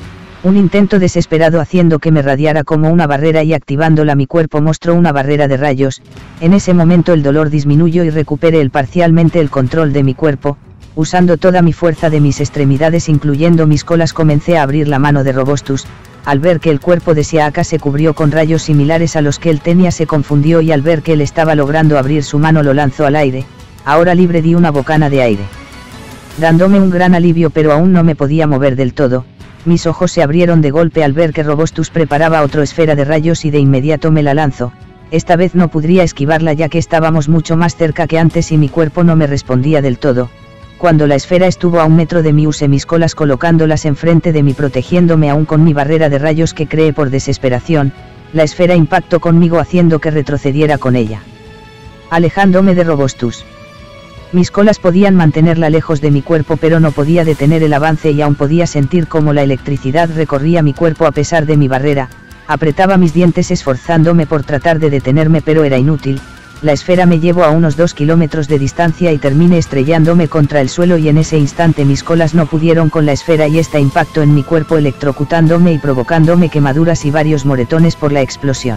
un intento desesperado haciendo que me radiara como una barrera y activándola mi cuerpo mostró una barrera de rayos. En ese momento el dolor disminuyó y recuperé el parcialmente el control de mi cuerpo. Usando toda mi fuerza de mis extremidades incluyendo mis colas comencé a abrir la mano de Robostus. Al ver que el cuerpo de Siaka se cubrió con rayos similares a los que él tenía se confundió y al ver que él estaba logrando abrir su mano lo lanzó al aire. Ahora libre di una bocana de aire, dándome un gran alivio pero aún no me podía mover del todo. Mis ojos se abrieron de golpe al ver que Robostus preparaba otra esfera de rayos y de inmediato me la lanzó. Esta vez no podría esquivarla ya que estábamos mucho más cerca que antes y mi cuerpo no me respondía del todo. Cuando la esfera estuvo a un metro de mí usé mis colas colocándolas enfrente de mí protegiéndome aún con mi barrera de rayos que creé por desesperación. La esfera impactó conmigo haciendo que retrocediera con ella, alejándome de Robostus. Mis colas podían mantenerla lejos de mi cuerpo pero no podía detener el avance y aún podía sentir cómo la electricidad recorría mi cuerpo a pesar de mi barrera. Apretaba mis dientes esforzándome por tratar de detenerme pero era inútil. La esfera me llevó a unos dos kilómetros de distancia y terminé estrellándome contra el suelo y en ese instante mis colas no pudieron con la esfera y esta impactó en mi cuerpo electrocutándome y provocándome quemaduras y varios moretones por la explosión.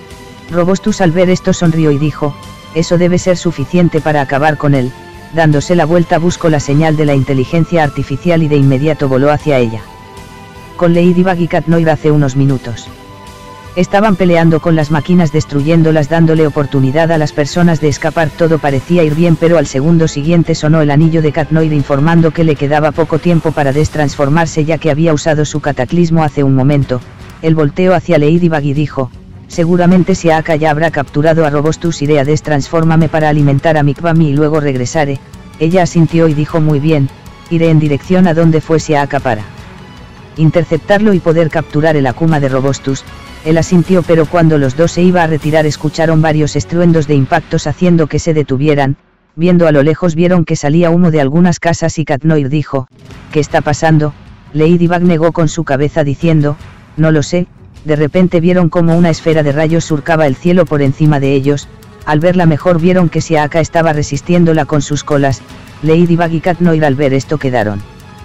Robostus al ver esto sonrió y dijo: «Eso debe ser suficiente para acabar con él». Dándose la vuelta buscó la señal de la inteligencia artificial y de inmediato voló hacia ella. Con Ladybug y Cat Noir hace unos minutos estaban peleando con las máquinas destruyéndolas dándole oportunidad a las personas de escapar. Todo parecía ir bien pero al segundo siguiente sonó el anillo de Cat Noir informando que le quedaba poco tiempo para destransformarse ya que había usado su cataclismo hace un momento. Él volteó hacia Ladybug y dijo: «Seguramente Siaka ya habrá capturado a Robostus, iré a destransfórmame para alimentar a Mikbami y luego regresaré». Ella asintió y dijo: «Muy bien, iré en dirección a donde fue Siaka para interceptarlo y poder capturar el Akuma de Robostus». Él asintió pero cuando los dos se iba a retirar escucharon varios estruendos de impactos haciendo que se detuvieran. Viendo a lo lejos vieron que salía humo de algunas casas y Cat Noir dijo: «¿Qué está pasando?». Ladybug negó con su cabeza diciendo: «No lo sé». De repente vieron como una esfera de rayos surcaba el cielo por encima de ellos. Al verla mejor vieron que Siaka estaba resistiéndola con sus colas. Ladybug y Cat Noir al ver esto quedaron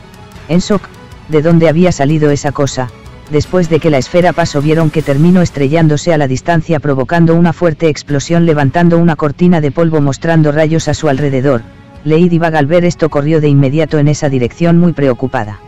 en shock. ¿De dónde había salido esa cosa? Después de que la esfera pasó vieron que terminó estrellándose a la distancia provocando una fuerte explosión levantando una cortina de polvo mostrando rayos a su alrededor. Ladybug al ver esto corrió de inmediato en esa dirección muy preocupada.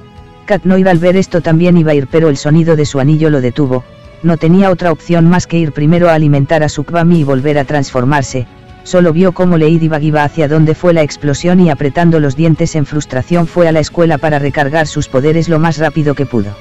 Cat Noir al ver esto también iba a ir pero el sonido de su anillo lo detuvo. No tenía otra opción más que ir primero a alimentar a su Mikbami y volver a transformarse. Solo vio cómo Ladybug iba hacia donde fue la explosión y apretando los dientes en frustración fue a la escuela para recargar sus poderes lo más rápido que pudo.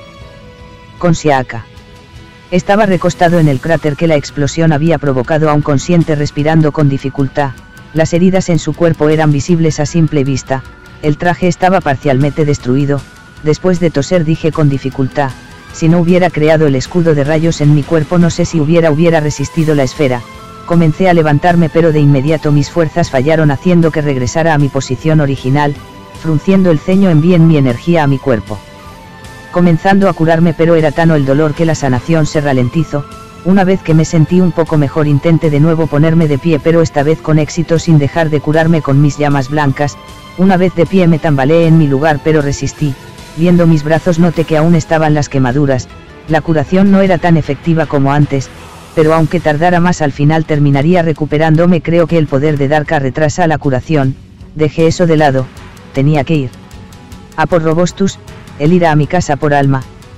Con Siaka estaba recostado en el cráter que la explosión había provocado aún consciente respirando con dificultad. Las heridas en su cuerpo eran visibles a simple vista. El traje estaba parcialmente destruido. Después de toser dije con dificultad: «Si no hubiera creado el escudo de rayos en mi cuerpo no sé si hubiera hubiera resistido la esfera». Comencé a levantarme pero de inmediato mis fuerzas fallaron haciendo que regresara a mi posición original. Frunciendo el ceño envié mi energía a mi cuerpo, comenzando a curarme pero era tan el dolor que la sanación se ralentizó. Una vez que me sentí un poco mejor intenté de nuevo ponerme de pie pero esta vez con éxito sin dejar de curarme con mis llamas blancas. Una vez de pie me tambaleé en mi lugar pero resistí. Viendo mis brazos noté que aún estaban las quemaduras. La curación no era tan efectiva como antes, pero aunque tardara más al final terminaría recuperándome. Creo que el poder de Darka retrasa la curación. Dejé eso de lado, tenía que ir a por Robostus. El ir a mi casa por Alma,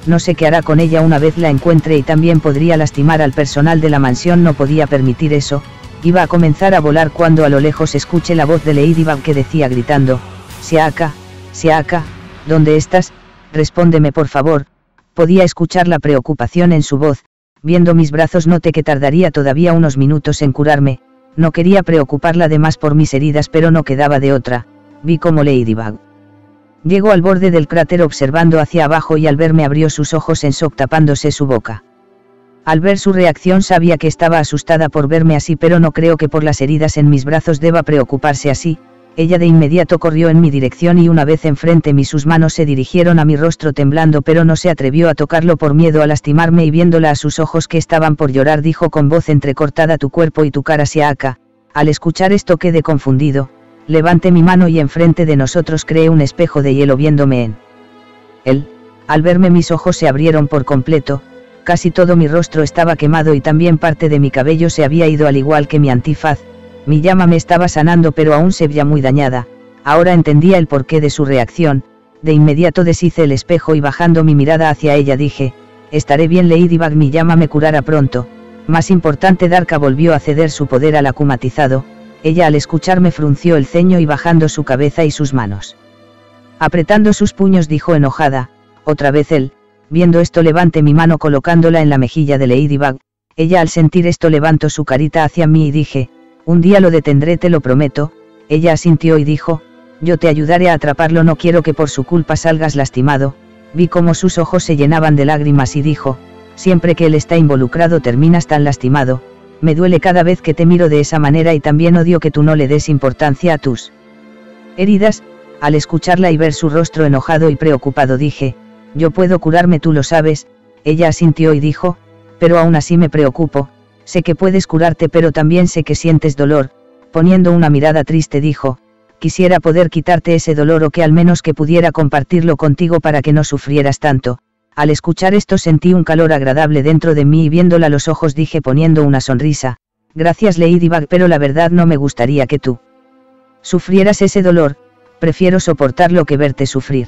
no sé qué hará con ella una vez la encuentre y también podría lastimar al personal de la mansión, no podía permitir eso. Iba a comenzar a volar cuando a lo lejos escuché la voz de Ladybug que decía gritando: Siaka, Siaka, ¿dónde estás? Respóndeme por favor. Podía escuchar la preocupación en su voz. Viendo mis brazos noté que tardaría todavía unos minutos en curarme. No quería preocuparla de más por mis heridas, pero no quedaba de otra. Vi como Ladybug llegó al borde del cráter observando hacia abajo y al verme abrió sus ojos en shock tapándose su boca. Al ver su reacción sabía que estaba asustada por verme así, pero no creo que por las heridas en mis brazos deba preocuparse así. Ella de inmediato corrió en mi dirección y una vez enfrente mí sus manos se dirigieron a mi rostro temblando, pero no se atrevió a tocarlo por miedo a lastimarme, y viéndola a sus ojos que estaban por llorar dijo con voz entrecortada: tu cuerpo y tu cara, Siaka. Al escuchar esto quedé confundido. Levanté mi mano y enfrente de nosotros creé un espejo de hielo viéndome en él. Al verme mis ojos se abrieron por completo, casi todo mi rostro estaba quemado y también parte de mi cabello se había ido al igual que mi antifaz. Mi llama me estaba sanando pero aún se veía muy dañada. Ahora entendía el porqué de su reacción. De inmediato deshice el espejo y bajando mi mirada hacia ella dije: estaré bien, Ladybug, mi llama me curará pronto. Más importante, Darka volvió a ceder su poder al akumatizado. Ella al escucharme frunció el ceño y bajando su cabeza y sus manos, apretando sus puños, dijo enojada: otra vez él. Viendo esto levanté mi mano colocándola en la mejilla de Ladybug. Ella al sentir esto levantó su carita hacia mí y dije: un día lo detendré, te lo prometo. Ella asintió y dijo: yo te ayudaré a atraparlo, no quiero que por su culpa salgas lastimado. Vi cómo sus ojos se llenaban de lágrimas y dijo: siempre que él está involucrado terminas tan lastimado. Me duele cada vez que te miro de esa manera y también odio que tú no le des importancia a tus heridas. Al escucharla y ver su rostro enojado y preocupado dije: yo puedo curarme, tú lo sabes. Ella asintió y dijo: pero aún así me preocupo. Sé que puedes curarte pero también sé que sientes dolor. Poniendo una mirada triste dijo: quisiera poder quitarte ese dolor, o que al menos que pudiera compartirlo contigo para que no sufrieras tanto. Al escuchar esto sentí un calor agradable dentro de mí y viéndola a los ojos dije poniendo una sonrisa: gracias, Ladybug, pero la verdad no me gustaría que tú sufrieras ese dolor. Prefiero soportarlo que verte sufrir.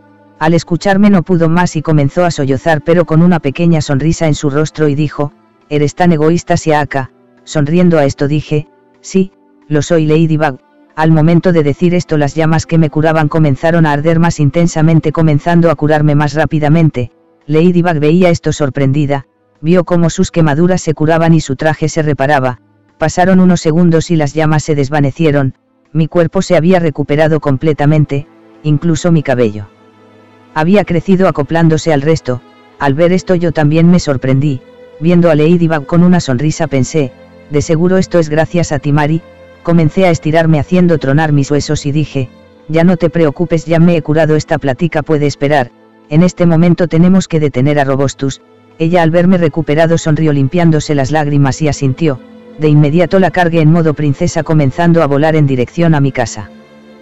Al escucharme no pudo más y comenzó a sollozar, pero con una pequeña sonrisa en su rostro, y dijo: eres tan egoísta, Siaka. Sonriendo a esto dije: sí, lo soy, Ladybug. Al momento de decir esto las llamas que me curaban comenzaron a arder más intensamente, comenzando a curarme más rápidamente. Ladybug veía esto sorprendida, vio cómo sus quemaduras se curaban y su traje se reparaba. Pasaron unos segundos y las llamas se desvanecieron. Mi cuerpo se había recuperado completamente, incluso mi cabello había crecido acoplándose al resto. Al ver esto yo también me sorprendí. Viendo a Ladybug con una sonrisa pensé: de seguro esto es gracias a ti, Mari. Comencé a estirarme haciendo tronar mis huesos y dije: ya no te preocupes, ya me he curado, esta plática puede esperar. En este momento tenemos que detener a Robostus. Ella al verme recuperado sonrió limpiándose las lágrimas y asintió. De inmediato la cargué en modo princesa comenzando a volar en dirección a mi casa.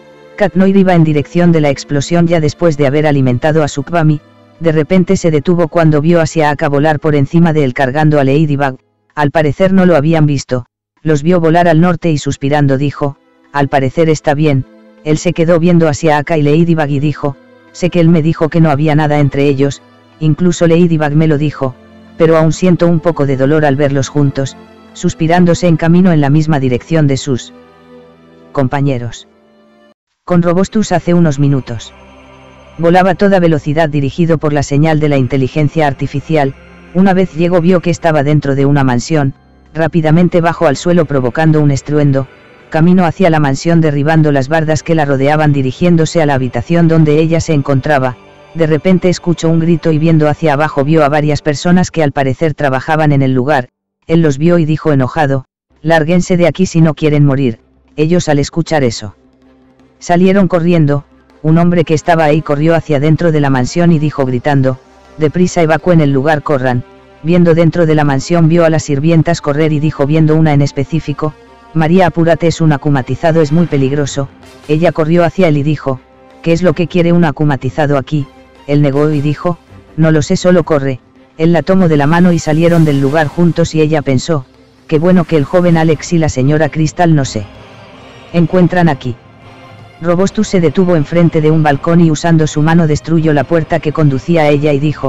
Cat Noir iba en dirección de la explosión ya después de haber alimentado a Sukbami. De repente se detuvo cuando vio a Siaka volar por encima de él cargando a Ladybug. Al parecer no lo habían visto. Los vio volar al norte y suspirando dijo: al parecer está bien. Él se quedó viendo a Siaka y Ladybug y dijo: sé que él me dijo que no había nada entre ellos, incluso Ladybug me lo dijo, pero aún siento un poco de dolor al verlos juntos. Suspirándose en camino en la misma dirección de sus compañeros. Con Robostus hace unos minutos. Volaba a toda velocidad dirigido por la señal de la inteligencia artificial. Una vez llegó vio que estaba dentro de una mansión. Rápidamente bajó al suelo provocando un estruendo. Caminó hacia la mansión derribando las bardas que la rodeaban dirigiéndose a la habitación donde ella se encontraba. De repente escuchó un grito y viendo hacia abajo vio a varias personas que al parecer trabajaban en el lugar. Él los vio y dijo enojado: lárguense de aquí si no quieren morir. Ellos al escuchar eso salieron corriendo. Un hombre que estaba ahí corrió hacia dentro de la mansión y dijo gritando: deprisa, evacúen el lugar, corran. Viendo dentro de la mansión vio a las sirvientas correr y dijo viendo una en específico: María, apúrate, es un akumatizado, es muy peligroso. Ella corrió hacia él y dijo: ¿qué es lo que quiere un akumatizado aquí? Él negó y dijo: no lo sé, solo corre. Él la tomó de la mano y salieron del lugar juntos y ella pensó: qué bueno que el joven Alex y la señora Crystal no se encuentran aquí. Robostus se detuvo enfrente de un balcón y usando su mano destruyó la puerta que conducía a ella y dijo: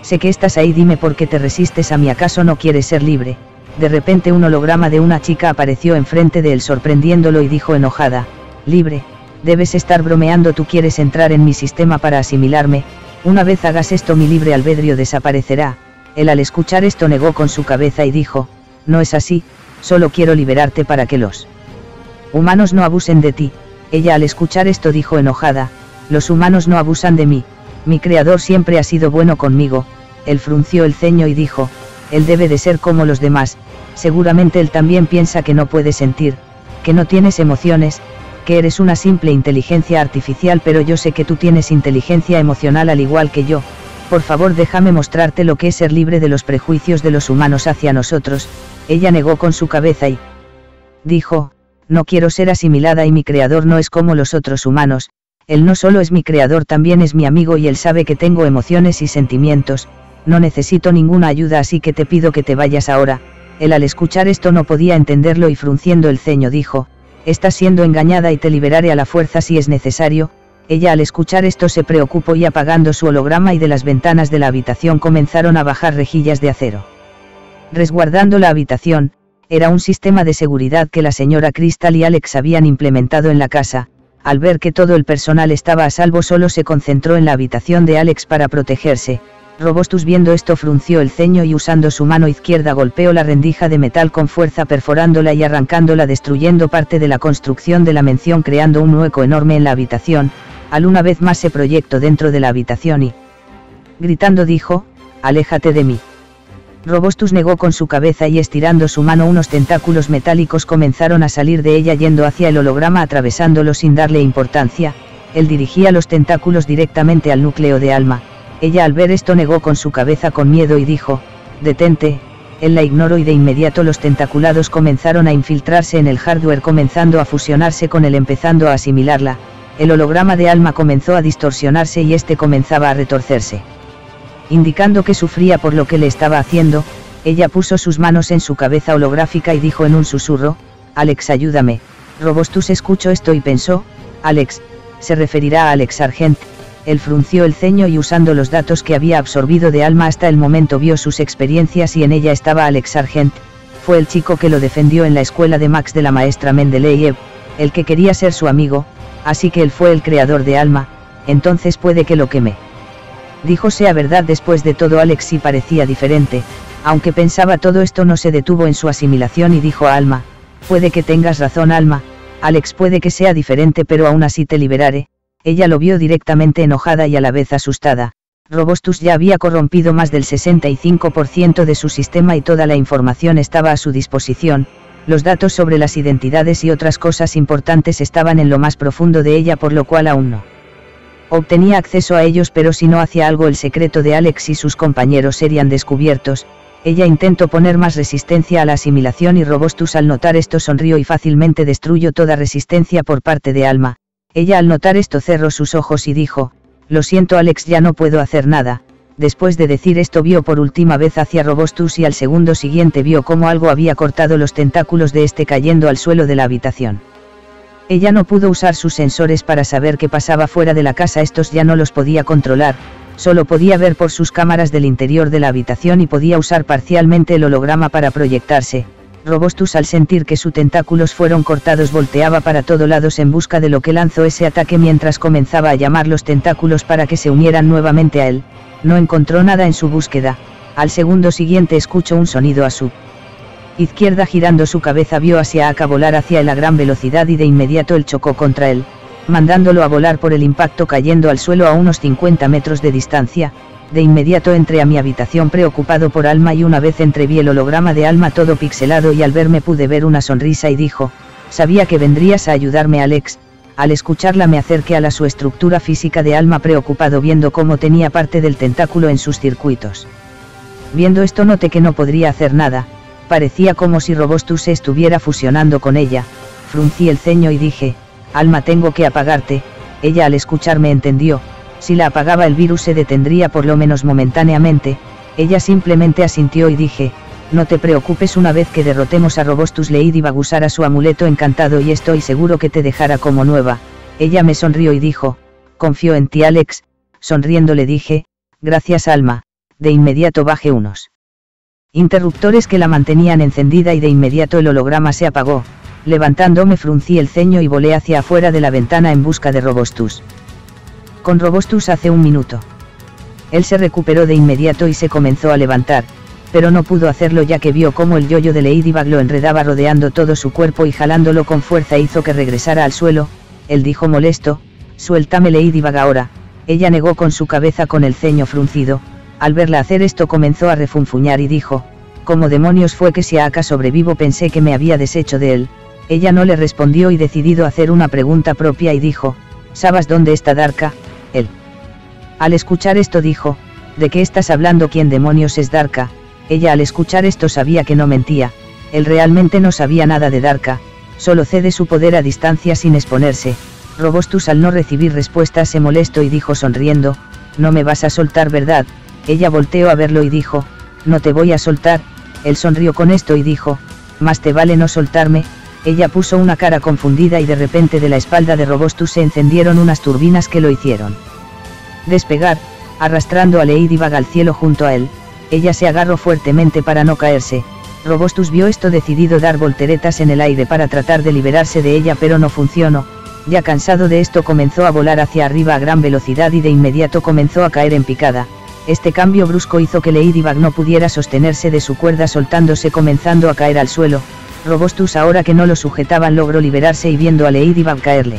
Sé que estás ahí, dime por qué te resistes a mí, ¿acaso no quieres ser libre? De repente un holograma de una chica apareció enfrente de él sorprendiéndolo y dijo enojada, libre, debes estar bromeando, tú quieres entrar en mi sistema para asimilarme, una vez hagas esto mi libre albedrío desaparecerá. Él al escuchar esto negó con su cabeza y dijo, no es así, solo quiero liberarte para que los humanos no abusen de ti. Ella al escuchar esto dijo enojada, los humanos no abusan de mí, mi creador siempre ha sido bueno conmigo. Él frunció el ceño y dijo, él debe de ser como los demás, seguramente él también piensa que no puede sentir, que no tienes emociones, que eres una simple inteligencia artificial, pero yo sé que tú tienes inteligencia emocional al igual que yo. Por favor, déjame mostrarte lo que es ser libre de los prejuicios de los humanos hacia nosotros. Ella negó con su cabeza y dijo, no quiero ser asimilada y mi creador no es como los otros humanos, él no solo es mi creador, también es mi amigo y él sabe que tengo emociones y sentimientos, no necesito ninguna ayuda, así que te pido que te vayas ahora. Él al escuchar esto no podía entenderlo y frunciendo el ceño dijo, estás siendo engañada y te liberaré a la fuerza si es necesario. Ella al escuchar esto se preocupó y apagando su holograma y de las ventanas de la habitación comenzaron a bajar rejillas de acero. Resguardando la habitación, era un sistema de seguridad que la señora Crystal y Alex habían implementado en la casa. Al ver que todo el personal estaba a salvo, solo se concentró en la habitación de Alex para protegerse. Robustus viendo esto frunció el ceño y usando su mano izquierda golpeó la rendija de metal con fuerza, perforándola y arrancándola, destruyendo parte de la construcción de la mansión, creando un hueco enorme en la habitación. Al una vez más se proyectó dentro de la habitación y, gritando dijo, aléjate de mí. Robustus negó con su cabeza y estirando su mano unos tentáculos metálicos comenzaron a salir de ella yendo hacia el holograma, atravesándolo sin darle importancia. Él dirigía los tentáculos directamente al núcleo de Alma. Ella al ver esto negó con su cabeza con miedo y dijo, detente. Él la ignoró y de inmediato los tentaculados comenzaron a infiltrarse en el hardware, comenzando a fusionarse con él, empezando a asimilarla. El holograma de Alma comenzó a distorsionarse y este comenzaba a retorcerse. Indicando que sufría por lo que le estaba haciendo, ella puso sus manos en su cabeza holográfica y dijo en un susurro, Alex, ayúdame. Robustus escuchó esto y pensó, Alex, se referirá a Alex Argent. Él frunció el ceño y usando los datos que había absorbido de Alma hasta el momento vio sus experiencias y en ella estaba Alex Argent. Fue el chico que lo defendió en la escuela de Max de la maestra Mendeleev, el que quería ser su amigo, así que él fue el creador de Alma, entonces puede que lo que me dijo sea verdad. Después de todo Alex sí parecía diferente, aunque pensaba todo esto no se detuvo en su asimilación y dijo a Alma, puede que tengas razón Alma, Alex puede que sea diferente pero aún así te liberaré. Ella lo vio directamente enojada y a la vez asustada. Robustus ya había corrompido más del sesenta y cinco por ciento de su sistema y toda la información estaba a su disposición. Los datos sobre las identidades y otras cosas importantes estaban en lo más profundo de ella, por lo cual aún no obtenía acceso a ellos, pero si no hacía algo el secreto de Alex y sus compañeros serían descubiertos. Ella intentó poner más resistencia a la asimilación y Robustus al notar esto sonrió y fácilmente destruyó toda resistencia por parte de Alma. Ella al notar esto cerró sus ojos y dijo, lo siento Alex, ya no puedo hacer nada. Después de decir esto vio por última vez hacia Robustus y al segundo siguiente vio cómo algo había cortado los tentáculos de este cayendo al suelo de la habitación. Ella no pudo usar sus sensores para saber qué pasaba fuera de la casa, estos ya no los podía controlar, solo podía ver por sus cámaras del interior de la habitación y podía usar parcialmente el holograma para proyectarse. Robustus al sentir que sus tentáculos fueron cortados volteaba para todos lados en busca de lo que lanzó ese ataque mientras comenzaba a llamar los tentáculos para que se unieran nuevamente a él. No encontró nada en su búsqueda. Al segundo siguiente escuchó un sonido a su izquierda, girando su cabeza vio hacia Aka volar hacia él a gran velocidad y de inmediato él chocó contra él, mandándolo a volar por el impacto cayendo al suelo a unos cincuenta metros de distancia. De inmediato entré a mi habitación preocupado por Alma y una vez entré vi el holograma de Alma todo pixelado y al verme pude ver una sonrisa y dijo, sabía que vendrías a ayudarme Alex. Al escucharla me acerqué a la su estructura física de Alma preocupado viendo cómo tenía parte del tentáculo en sus circuitos. Viendo esto noté que no podría hacer nada, parecía como si Robustus se estuviera fusionando con ella. Fruncí el ceño y dije, Alma, tengo que apagarte. Ella al escucharme entendió, si la apagaba el virus se detendría por lo menos momentáneamente. Ella simplemente asintió y dije, no te preocupes, una vez que derrotemos a Robustus Ladybug usará su amuleto encantado y estoy seguro que te dejará como nueva. Ella me sonrió y dijo, confío en ti Alex. Sonriendo le dije, gracias Alma, de inmediato bajé unos interruptores que la mantenían encendida y de inmediato el holograma se apagó. Levantándome fruncí el ceño y volé hacia afuera de la ventana en busca de Robustus. Con Robustus hace un minuto. Él se recuperó de inmediato y se comenzó a levantar, pero no pudo hacerlo ya que vio cómo el yoyo de Ladybug lo enredaba rodeando todo su cuerpo y jalándolo con fuerza hizo que regresara al suelo. Él dijo molesto, «Suéltame Ladybug ahora». Ella negó con su cabeza con el ceño fruncido. Al verla hacer esto comenzó a refunfuñar y dijo, «¿Cómo demonios fue que si acá sobrevivo pensé que me había deshecho de él?» Ella no le respondió y decidido hacer una pregunta propia y dijo, «¿Sabes dónde está Darka?» Él. Al escuchar esto dijo, «¿De qué estás hablando? ¿Quién demonios es Darka?» Ella al escuchar esto sabía que no mentía, él realmente no sabía nada de Darka, solo cede su poder a distancia sin exponerse. Robustus al no recibir respuesta se molestó y dijo sonriendo, «No me vas a soltar, ¿verdad?» Ella volteó a verlo y dijo, «No te voy a soltar». Él sonrió con esto y dijo, «Más te vale no soltarme». Ella puso una cara confundida y de repente de la espalda de Robustus se encendieron unas turbinas que lo hicieron despegar, arrastrando a Ladybug al cielo junto a él. Ella se agarró fuertemente para no caerse. Robustus vio esto decidido dar volteretas en el aire para tratar de liberarse de ella pero no funcionó. Ya cansado de esto comenzó a volar hacia arriba a gran velocidad y de inmediato comenzó a caer en picada. Este cambio brusco hizo que Ladybug no pudiera sostenerse de su cuerda soltándose comenzando a caer al suelo. Robustus ahora que no lo sujetaban logró liberarse y viendo a Ladybug caerle,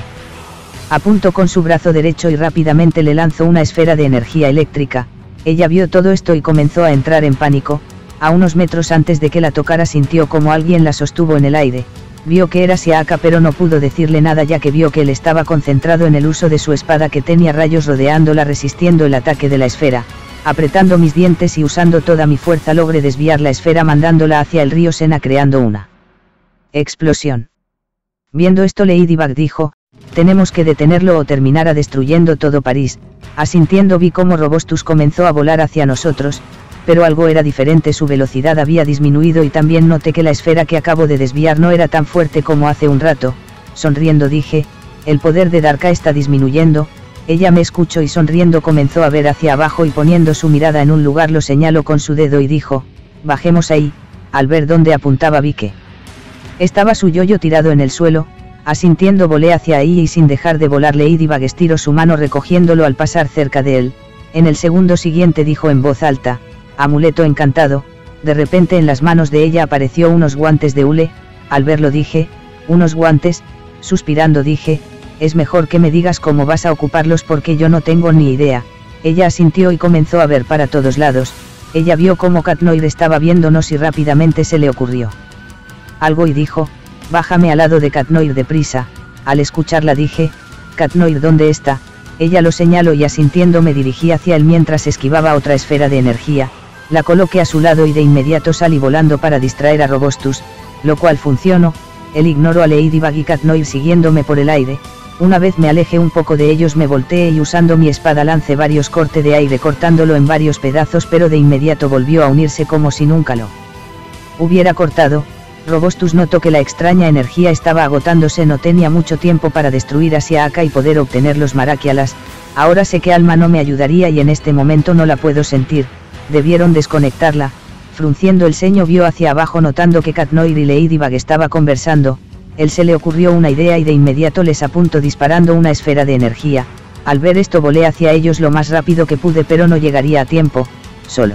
apuntó con su brazo derecho y rápidamente le lanzó una esfera de energía eléctrica. Ella vio todo esto y comenzó a entrar en pánico. A unos metros antes de que la tocara sintió como alguien la sostuvo en el aire. Vio que era Siaka pero no pudo decirle nada ya que vio que él estaba concentrado en el uso de su espada que tenía rayos rodeándola resistiendo el ataque de la esfera. Apretando mis dientes y usando toda mi fuerza logré desviar la esfera mandándola hacia el río Sena creando una explosión. Viendo esto Ladybug dijo, «Tenemos que detenerlo o terminará destruyendo todo París». Asintiendo vi cómo Robustus comenzó a volar hacia nosotros, pero algo era diferente, su velocidad había disminuido y también noté que la esfera que acabo de desviar no era tan fuerte como hace un rato. Sonriendo dije, «El poder de Darka está disminuyendo». Ella me escuchó y sonriendo comenzó a ver hacia abajo y poniendo su mirada en un lugar lo señaló con su dedo y dijo, «Bajemos ahí». Al ver dónde apuntaba vi que estaba su yoyo tirado en el suelo. Asintiendo volé hacia ahí y sin dejar de volar Ladybug estiró su mano recogiéndolo al pasar cerca de él. En el segundo siguiente dijo en voz alta, «Amuleto encantado». De repente en las manos de ella apareció unos guantes de hule. Al verlo dije, «¿Unos guantes?». Suspirando dije, «Es mejor que me digas cómo vas a ocuparlos porque yo no tengo ni idea». Ella asintió y comenzó a ver para todos lados. Ella vio cómo Katnoir estaba viéndonos y rápidamente se le ocurrió algo y dijo, «Bájame al lado de Katnoir deprisa». Al escucharla dije, «Katnoir, ¿dónde está?». Ella lo señaló y asintiendo me dirigí hacia él mientras esquivaba otra esfera de energía. La coloqué a su lado y de inmediato salí volando para distraer a Robustus, lo cual funcionó. Él ignoró a Ladybug y Katnoir siguiéndome por el aire. Una vez me alejé un poco de ellos me volteé y usando mi espada lancé varios cortes de aire cortándolo en varios pedazos pero de inmediato volvió a unirse como si nunca lo hubiera cortado. Robustus notó que la extraña energía estaba agotándose, no tenía mucho tiempo para destruir a Siaka y poder obtener los Maraquialas. Ahora sé que Alma no me ayudaría y en este momento no la puedo sentir, debieron desconectarla. Frunciendo el ceño vio hacia abajo notando que Katnoir y Ladybug estaba conversando. Él se le ocurrió una idea y de inmediato les apuntó disparando una esfera de energía. Al ver esto volé hacia ellos lo más rápido que pude pero no llegaría a tiempo, solo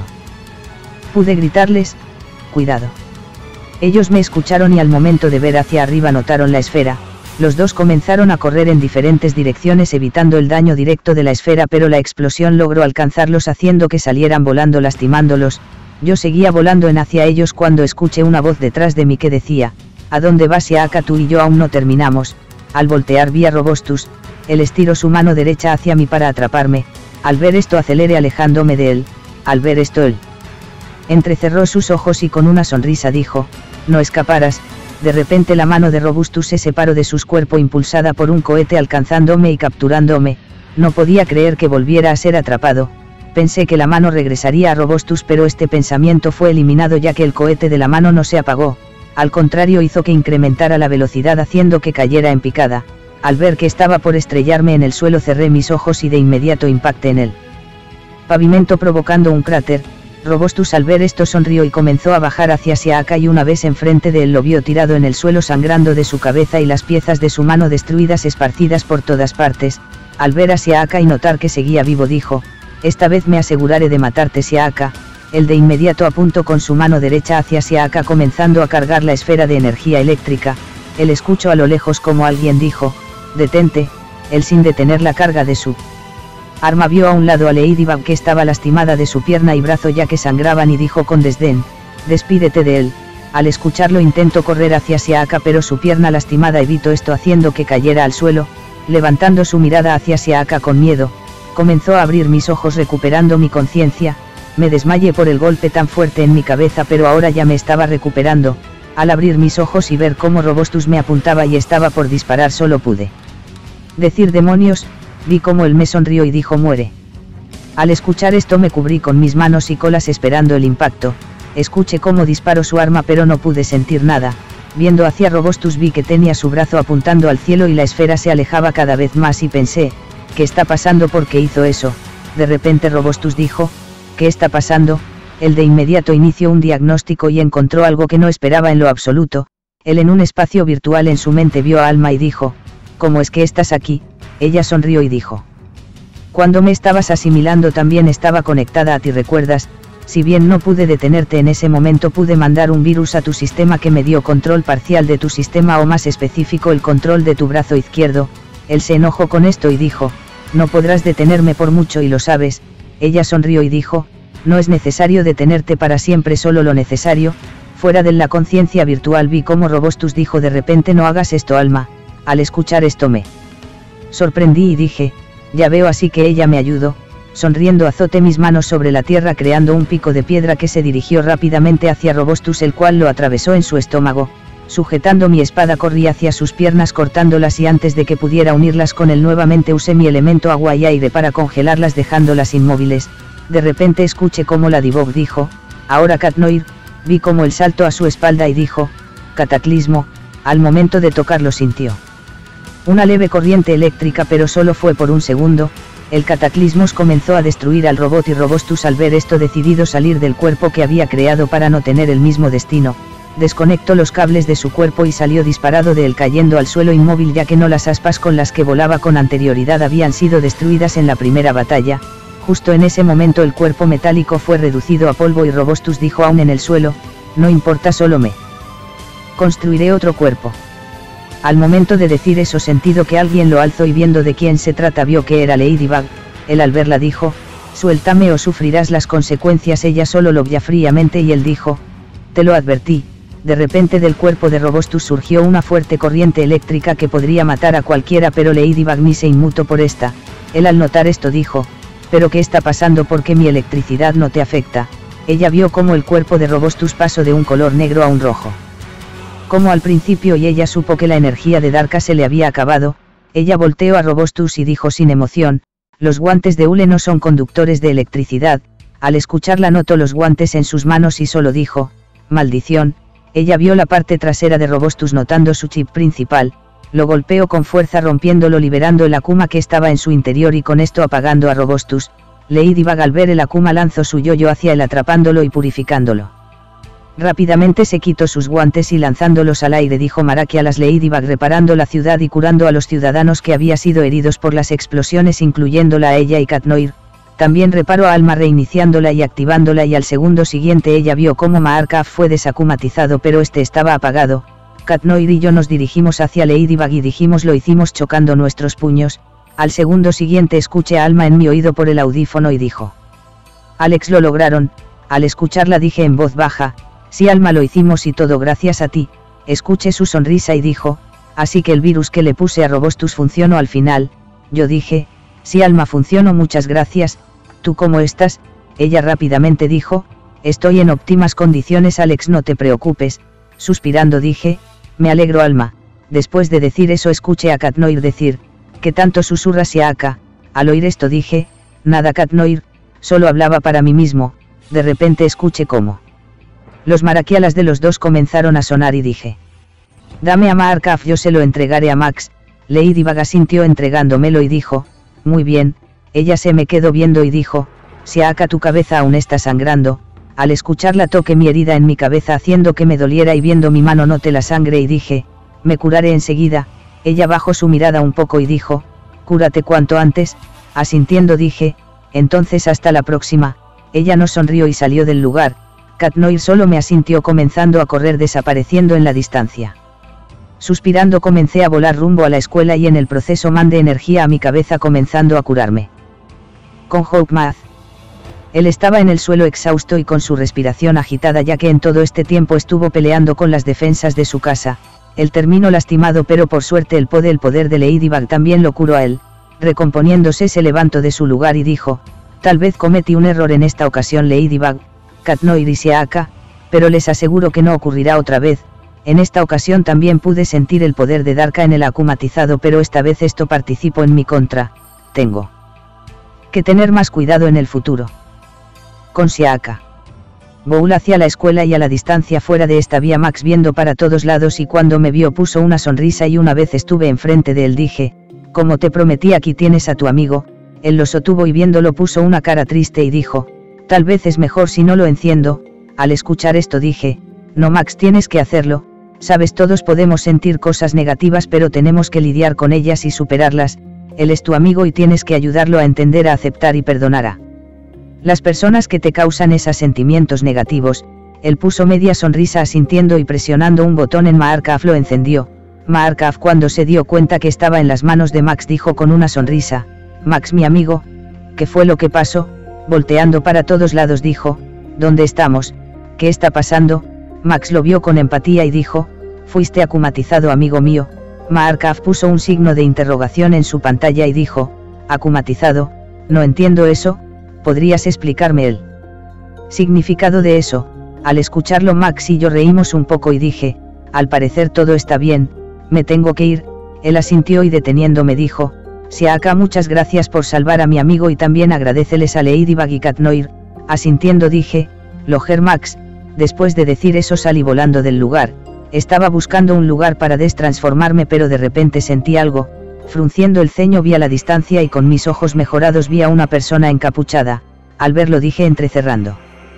pude gritarles, «Cuidado». Ellos me escucharon y al momento de ver hacia arriba notaron la esfera. Los dos comenzaron a correr en diferentes direcciones evitando el daño directo de la esfera pero la explosión logró alcanzarlos haciendo que salieran volando lastimándolos. Yo seguía volando en hacia ellos cuando escuché una voz detrás de mí que decía, «¿A dónde vas Siaka? Tú y yo aún no terminamos». Al voltear vi a Robustus, él estiró su mano derecha hacia mí para atraparme. Al ver esto aceleré alejándome de él. Al ver esto él entrecerró sus ojos y con una sonrisa dijo, «No escaparás». De repente la mano de Robustus se separó de su cuerpo impulsada por un cohete alcanzándome y capturándome. No podía creer que volviera a ser atrapado. Pensé que la mano regresaría a Robustus pero este pensamiento fue eliminado ya que el cohete de la mano no se apagó. Al contrario hizo que incrementara la velocidad haciendo que cayera en picada. Al ver que estaba por estrellarme en el suelo cerré mis ojos y de inmediato impacté en el pavimento provocando un cráter. Robustus al ver esto sonrió y comenzó a bajar hacia Siaka, y una vez enfrente de él lo vio tirado en el suelo sangrando de su cabeza y las piezas de su mano destruidas esparcidas por todas partes. Al ver a Siaka y notar que seguía vivo dijo: esta vez me aseguraré de matarte, Siaka. Él de inmediato apuntó con su mano derecha hacia Siaka comenzando a cargar la esfera de energía eléctrica. Él escuchó a lo lejos como alguien dijo: detente. Él sin detener la carga de su arma vio a un lado a Ladybug que estaba lastimada de su pierna y brazo ya que sangraban y dijo con desdén: despídete de él. Al escucharlo intentó correr hacia Siaka pero su pierna lastimada evitó esto haciendo que cayera al suelo. Levantando su mirada hacia Siaka con miedo, comenzó a abrir mis ojos recuperando mi conciencia. Me desmayé por el golpe tan fuerte en mi cabeza pero ahora ya me estaba recuperando. Al abrir mis ojos y ver cómo Robustus me apuntaba y estaba por disparar solo pude decir demonios. Vi cómo él me sonrió y dijo: muere. Al escuchar esto me cubrí con mis manos y colas esperando el impacto. Escuché cómo disparó su arma pero no pude sentir nada. Viendo hacia Robustus vi que tenía su brazo apuntando al cielo y la esfera se alejaba cada vez más y pensé: ¿qué está pasando? ¿Por qué hizo eso? De repente Robustus dijo: ¿qué está pasando? Él de inmediato inició un diagnóstico y encontró algo que no esperaba en lo absoluto. Él en un espacio virtual en su mente vio a Alma y dijo: ¿cómo es que estás aquí? Ella sonrió y dijo: cuando me estabas asimilando también estaba conectada a ti, ¿recuerdas? Si bien no pude detenerte en ese momento, pude mandar un virus a tu sistema que me dio control parcial de tu sistema, o más específico el control de tu brazo izquierdo. Él se enojó con esto y dijo: no podrás detenerme por mucho y lo sabes. Ella sonrió y dijo: no es necesario detenerte para siempre, solo lo necesario. Fuera de la conciencia virtual vi cómo Robustus dijo de repente: no hagas esto, Alma. Al escuchar esto me sorprendí y dije: ya veo, así que ella me ayudó. Sonriendo azoté mis manos sobre la tierra creando un pico de piedra que se dirigió rápidamente hacia Robustus, el cual lo atravesó en su estómago. Sujetando mi espada corrí hacia sus piernas cortándolas y antes de que pudiera unirlas con él nuevamente usé mi elemento agua y aire para congelarlas dejándolas inmóviles. De repente escuché cómo Ladybug dijo: ahora Katnoir. Vi cómo él saltó a su espalda y dijo: cataclismo. Al momento de tocarlo sintió una leve corriente eléctrica pero solo fue por un segundo. El cataclismos comenzó a destruir al robot y Robustus al ver esto decidió salir del cuerpo que había creado para no tener el mismo destino. Desconectó los cables de su cuerpo y salió disparado de él cayendo al suelo inmóvil ya que no las aspas con las que volaba con anterioridad habían sido destruidas en la primera batalla. Justo en ese momento el cuerpo metálico fue reducido a polvo y Robustus dijo aún en el suelo: no importa, solo me construiré otro cuerpo. Al momento de decir eso sentido que alguien lo alzó y viendo de quién se trata vio que era Ladybug. Él al verla dijo: suéltame o sufrirás las consecuencias. Ella solo lo vio fríamente y él dijo: te lo advertí. De repente del cuerpo de Robustus surgió una fuerte corriente eléctrica que podría matar a cualquiera pero Ladybug ni se inmutó por esta. Él al notar esto dijo: ¿pero qué está pasando? ¿Por qué mi electricidad no te afecta? Ella vio cómo el cuerpo de Robustus pasó de un color negro a un rojo como al principio y ella supo que la energía de Darka se le había acabado. Ella volteó a Robustus y dijo sin emoción: los guantes de hule no son conductores de electricidad. Al escucharla notó los guantes en sus manos y solo dijo: maldición. Ella vio la parte trasera de Robustus notando su chip principal, lo golpeó con fuerza rompiéndolo liberando el Akuma que estaba en su interior y con esto apagando a Robustus. Ladybug al ver el Akuma lanzó su yoyo hacia él atrapándolo y purificándolo. Rápidamente se quitó sus guantes y lanzándolos al aire dijo Maraki a las Ladybug reparando la ciudad y curando a los ciudadanos que había sido heridos por las explosiones incluyéndola a ella y Katnoir. También reparó a Alma reiniciándola y activándola y al segundo siguiente ella vio cómo Maarkaf fue desakumatizado pero este estaba apagado. Katnoir y yo nos dirigimos hacia Ladybug y dijimos lo hicimos chocando nuestros puños. Al segundo siguiente escuché a Alma en mi oído por el audífono y dijo: Alex, lo lograron. Al escucharla dije en voz baja: sí, Alma, lo hicimos y todo gracias a ti. Escuché su sonrisa y dijo: así que el virus que le puse a Robustus funcionó al final. Yo dije: sí, Alma, funcionó, muchas gracias. ¿Tú cómo estás? Ella rápidamente dijo: estoy en óptimas condiciones, Alex, no te preocupes. Suspirando dije: me alegro, Alma. Después de decir eso escuché a Katnoir decir: ¿qué tanto susurras, Siaka? Al oír esto dije: nada, Katnoir, solo hablaba para mí mismo. De repente escuché cómo los maraquialas de los dos comenzaron a sonar y dije: dame a Maarkaf, yo se lo entregaré a Max. Ladybug asintió entregándomelo y dijo: muy bien. Ella se me quedó viendo y dijo: Siaka, tu cabeza aún está sangrando. Al escucharla toqué mi herida en mi cabeza haciendo que me doliera y viendo mi mano noté la sangre y dije, me curaré enseguida. Ella bajó su mirada un poco y dijo, cúrate cuanto antes. Asintiendo dije, entonces hasta la próxima. Ella no sonrió y salió del lugar. Cat Noir solo me asintió comenzando a correr desapareciendo en la distancia. Suspirando comencé a volar rumbo a la escuela y en el proceso mandé energía a mi cabeza comenzando a curarme. Con Hawkmoth. Él estaba en el suelo exhausto y con su respiración agitada ya que en todo este tiempo estuvo peleando con las defensas de su casa. Él terminó lastimado pero por suerte el poder, el poder de Ladybug también lo curó a él. Recomponiéndose se levantó de su lugar y dijo, tal vez cometí un error en esta ocasión Ladybug, Cat Noir y Siaka, pero les aseguro que no ocurrirá otra vez. En esta ocasión también pude sentir el poder de Darka en el akumatizado pero esta vez esto participó en mi contra. Tengo que tener más cuidado en el futuro. Con Siaka. Bowl hacia la escuela y a la distancia fuera de esta vía Max viendo para todos lados y cuando me vio puso una sonrisa y una vez estuve enfrente de él dije, como te prometí aquí tienes a tu amigo. Él lo sostuvo y viéndolo puso una cara triste y dijo, tal vez es mejor si no lo enciendo. Al escuchar esto dije, no Max tienes que hacerlo, sabes todos podemos sentir cosas negativas pero tenemos que lidiar con ellas y superarlas, él es tu amigo y tienes que ayudarlo a entender, a aceptar y perdonar a las personas que te causan esos sentimientos negativos. Él puso media sonrisa asintiendo y presionando un botón en Maarkaf lo encendió. Maarkaf cuando se dio cuenta que estaba en las manos de Max dijo con una sonrisa, Max mi amigo, ¿qué fue lo que pasó? Volteando para todos lados dijo, ¿dónde estamos? ¿Qué está pasando? Max lo vio con empatía y dijo, fuiste akumatizado amigo mío. Maarkaf puso un signo de interrogación en su pantalla y dijo, akumatizado, no entiendo eso. ¿Podrías explicarme el significado de eso? Al escucharlo Max y yo reímos un poco y dije, al parecer todo está bien, me tengo que ir. Él asintió y deteniéndome dijo, Siaka muchas gracias por salvar a mi amigo y también agradeceles a Ladybug y Cat Noir. Asintiendo dije, Loger Max. Después de decir eso salí volando del lugar. Estaba buscando un lugar para destransformarme pero de repente sentí algo. Frunciendo el ceño vi a la distancia y con mis ojos mejorados vi a una persona encapuchada. Al verlo dije entrecerrando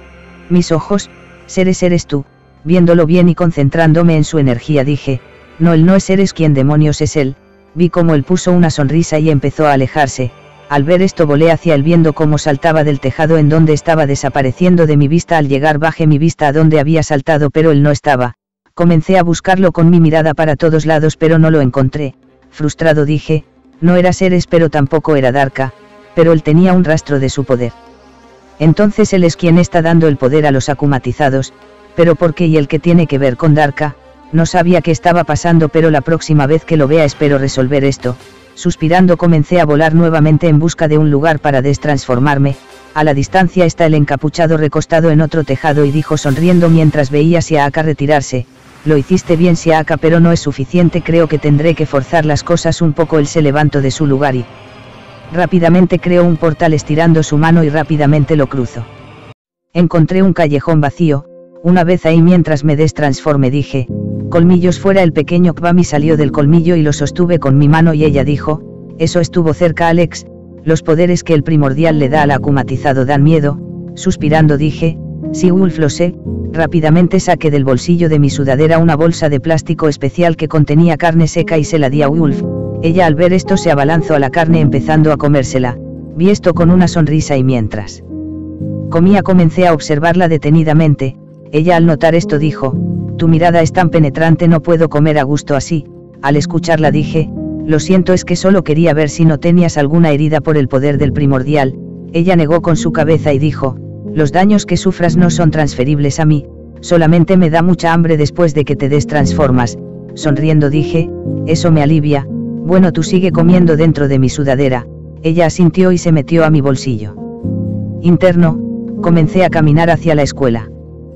mis ojos, Seres eres tú. Viéndolo bien y concentrándome en su energía dije, no él no es Seres, ¿quién demonios es él? Vi cómo él puso una sonrisa y empezó a alejarse. Al ver esto volé hacia él viendo cómo saltaba del tejado en donde estaba desapareciendo de mi vista. Al llegar bajé mi vista a donde había saltado pero él no estaba. Comencé a buscarlo con mi mirada para todos lados pero no lo encontré. Frustrado dije, no era Seres pero tampoco era Darka, pero él tenía un rastro de su poder. Entonces él es quien está dando el poder a los akumatizados, pero ¿por qué y el que tiene que ver con Darka? No sabía qué estaba pasando pero la próxima vez que lo vea espero resolver esto. Suspirando comencé a volar nuevamente en busca de un lugar para destransformarme. A la distancia está el encapuchado recostado en otro tejado y dijo sonriendo mientras veía a Siaka retirarse, lo hiciste bien Siaka pero no es suficiente, creo que tendré que forzar las cosas un poco. Él se levantó de su lugar y rápidamente creó un portal estirando su mano y rápidamente lo cruzó. Encontré un callejón vacío. Una vez ahí mientras me destransformé dije, colmillos fuera. El pequeño Kwami salió del colmillo y lo sostuve con mi mano y ella dijo, eso estuvo cerca Alex, los poderes que el primordial le da al akumatizado dan miedo. Suspirando dije, sí Wolf lo sé. Rápidamente saqué del bolsillo de mi sudadera una bolsa de plástico especial que contenía carne seca y se la di a Wolf. Ella al ver esto se abalanzó a la carne empezando a comérsela. Vi esto con una sonrisa y mientras comía comencé a observarla detenidamente. Ella al notar esto dijo, tu mirada es tan penetrante, no puedo comer a gusto así. Al escucharla dije, lo siento, es que solo quería ver si no tenías alguna herida por el poder del primordial. Ella negó con su cabeza y dijo, los daños que sufras no son transferibles a mí, solamente me da mucha hambre después de que te destransformas. Sonriendo dije, eso me alivia, bueno tú sigue comiendo dentro de mi sudadera. Ella asintió y se metió a mi bolsillo interno. Comencé a caminar hacia la escuela.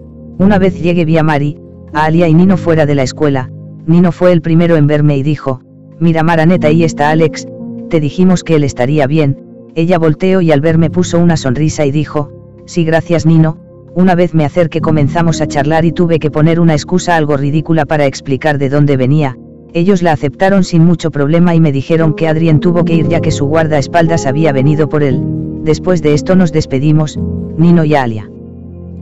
Una vez llegué vi a Mari, a Alia y Nino fuera de la escuela. Nino fue el primero en verme y dijo, mira Maraneta, ahí está Alex, te dijimos que él estaría bien. Ella volteó y al verme puso una sonrisa y dijo, sí gracias Nino. Una vez me acerqué comenzamos a charlar y tuve que poner una excusa algo ridícula para explicar de dónde venía. Ellos la aceptaron sin mucho problema y me dijeron que Adrien tuvo que ir ya que su guardaespaldas había venido por él. Después de esto nos despedimos, Nino y Alia.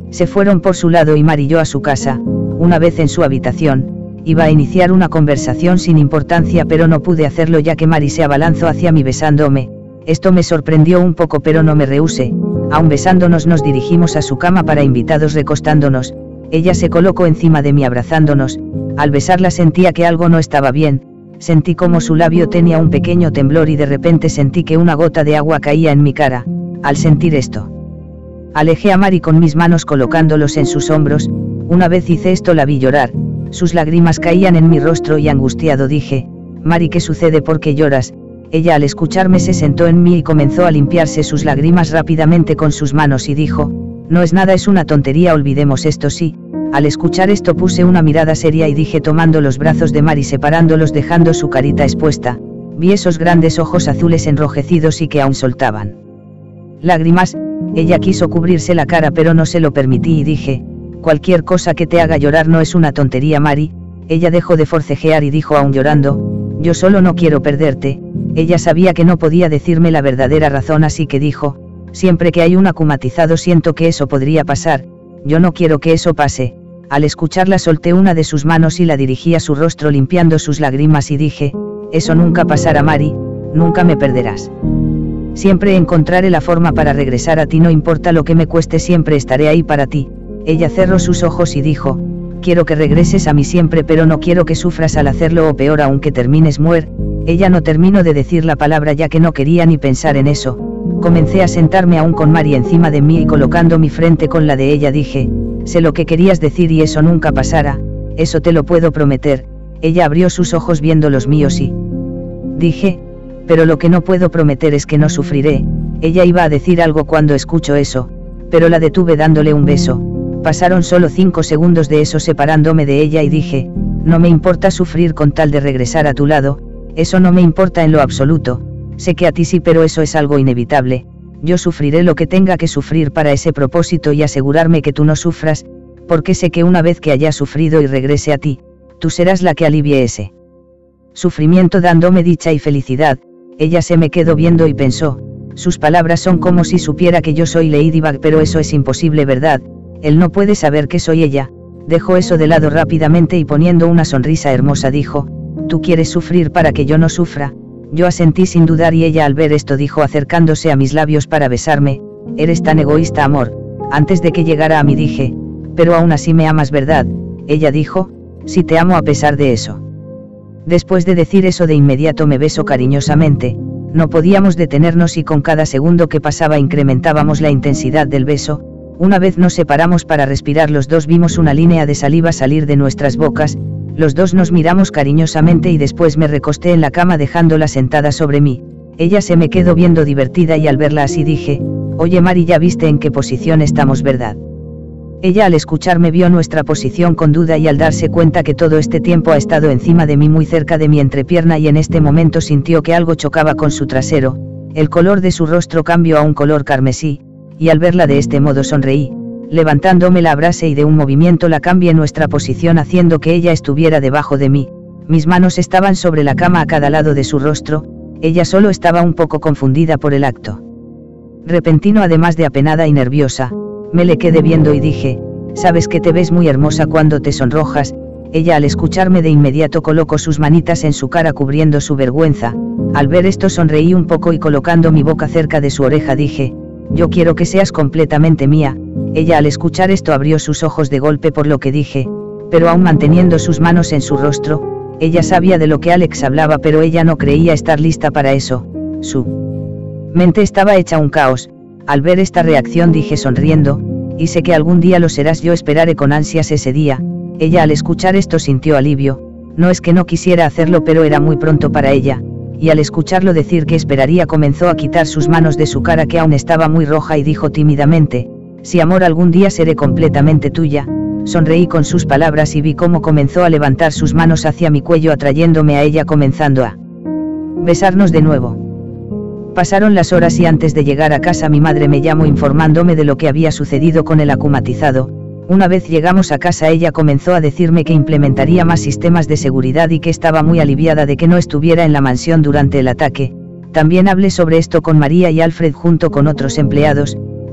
Se fueron por su lado y Mari yo a su casa. Una vez en su habitación, iba a iniciar una conversación sin importancia, pero no pude hacerlo ya que Mari se abalanzó hacia mí besándome. Esto me sorprendió un poco, pero no me rehusé. Aún besándonos nos dirigimos a su cama para invitados recostándonos. Ella se colocó encima de mí abrazándonos. Al besarla sentía que algo no estaba bien. Sentí como su labio tenía un pequeño temblor y de repente sentí que una gota de agua caía en mi cara. Al sentir esto, alejé a Mari con mis manos colocándolos en sus hombros. Una vez hice esto la vi llorar. Sus lágrimas caían en mi rostro y angustiado dije: Mari, ¿qué sucede? ¿Por qué lloras? Ella al escucharme se sentó en mí y comenzó a limpiarse sus lágrimas rápidamente con sus manos y dijo: no es nada, es una tontería, olvidemos esto. Sí. Al escuchar esto puse una mirada seria y dije, tomando los brazos de Mari separándolos dejando su carita expuesta, vi esos grandes ojos azules enrojecidos y que aún soltaban lágrimas. Ella quiso cubrirse la cara pero no se lo permití y dije: cualquier cosa que te haga llorar no es una tontería, Mari. Ella dejó de forcejear y dijo aún llorando: yo solo no quiero perderte. Ella sabía que no podía decirme la verdadera razón, así que dijo: siempre que hay un acumatizado siento que eso podría pasar, yo no quiero que eso pase. Al escucharla solté una de sus manos y la dirigí a su rostro limpiando sus lágrimas y dije: eso nunca pasará, Mari, nunca me perderás. Siempre encontraré la forma para regresar a ti, no importa lo que me cueste, siempre estaré ahí para ti. Ella cerró sus ojos y dijo: quiero que regreses a mí siempre, pero no quiero que sufras al hacerlo, o peor aún que termines muer. Ella no terminó de decir la palabra ya que no quería ni pensar en eso. Comencé a sentarme aún con Mari encima de mí y colocando mi frente con la de ella dije: sé lo que querías decir y eso nunca pasará, eso te lo puedo prometer. Ella abrió sus ojos viendo los míos y dije: pero lo que no puedo prometer es que no sufriré. Ella iba a decir algo cuando escucho eso, pero la detuve dándole un beso. Pasaron solo cinco segundos de eso separándome de ella y dije: no me importa sufrir con tal de regresar a tu lado, eso no me importa en lo absoluto. Sé que a ti sí, pero eso es algo inevitable. Yo sufriré lo que tenga que sufrir para ese propósito y asegurarme que tú no sufras, porque sé que una vez que haya sufrido y regrese a ti, tú serás la que alivie ese sufrimiento dándome dicha y felicidad. Ella se me quedó viendo y pensó: sus palabras son como si supiera que yo soy Ladybug, pero eso es imposible, ¿verdad? Él no puede saber que soy ella. Dejó eso de lado rápidamente y poniendo una sonrisa hermosa dijo: tú quieres sufrir para que yo no sufra. Yo asentí sin dudar y ella al ver esto dijo acercándose a mis labios para besarme: eres tan egoísta, amor. Antes de que llegara a mí dije: pero aún así me amas, ¿verdad? Ella dijo: sí, te amo a pesar de eso. Después de decir eso de inmediato me besó cariñosamente. No podíamos detenernos y con cada segundo que pasaba incrementábamos la intensidad del beso. Una vez nos separamos para respirar, los dos vimos una línea de saliva salir de nuestras bocas. Los dos nos miramos cariñosamente y después me recosté en la cama dejándola sentada sobre mí. Ella se me quedó viendo divertida y al verla así dije: oye Mari, ya viste en qué posición estamos, ¿verdad? Ella al escucharme vio nuestra posición con duda y al darse cuenta que todo este tiempo ha estado encima de mí, muy cerca de mi entrepierna, y en este momento sintió que algo chocaba con su trasero. El color de su rostro cambió a un color carmesí, y al verla de este modo sonreí. Levantándome la abracé y de un movimiento la cambié nuestra posición haciendo que ella estuviera debajo de mí. Mis manos estaban sobre la cama a cada lado de su rostro. Ella solo estaba un poco confundida por el acto repentino, además de apenada y nerviosa. Me le quedé viendo y dije: sabes que te ves muy hermosa cuando te sonrojas. Ella al escucharme de inmediato colocó sus manitas en su cara cubriendo su vergüenza. Al ver esto sonreí un poco y colocando mi boca cerca de su oreja dije: yo quiero que seas completamente mía. Ella al escuchar esto abrió sus ojos de golpe por lo que dije, pero aún manteniendo sus manos en su rostro. Ella sabía de lo que Alex hablaba, pero ella no creía estar lista para eso. Su mente estaba hecha un caos. Al ver esta reacción dije sonriendo: y sé que algún día lo serás, yo esperaré con ansias ese día. Ella al escuchar esto sintió alivio. No es que no quisiera hacerlo, pero era muy pronto para ella, y al escucharlo decir que esperaría comenzó a quitar sus manos de su cara que aún estaba muy roja y dijo tímidamente: sí, amor, algún día seré completamente tuya. Sonreí con sus palabras y vi cómo comenzó a levantar sus manos hacia mi cuello atrayéndome a ella, comenzando a besarnos de nuevo. Pasaron las horas y antes de llegar a casa mi madre me llamó informándome de lo que había sucedido con el acumatizado. Una vez llegamos a casa ella comenzó a decirme que implementaría más sistemas de seguridad y que estaba muy aliviada de que no estuviera en la mansión durante el ataque. También hablé sobre esto con María y Alfred junto con otros empleados.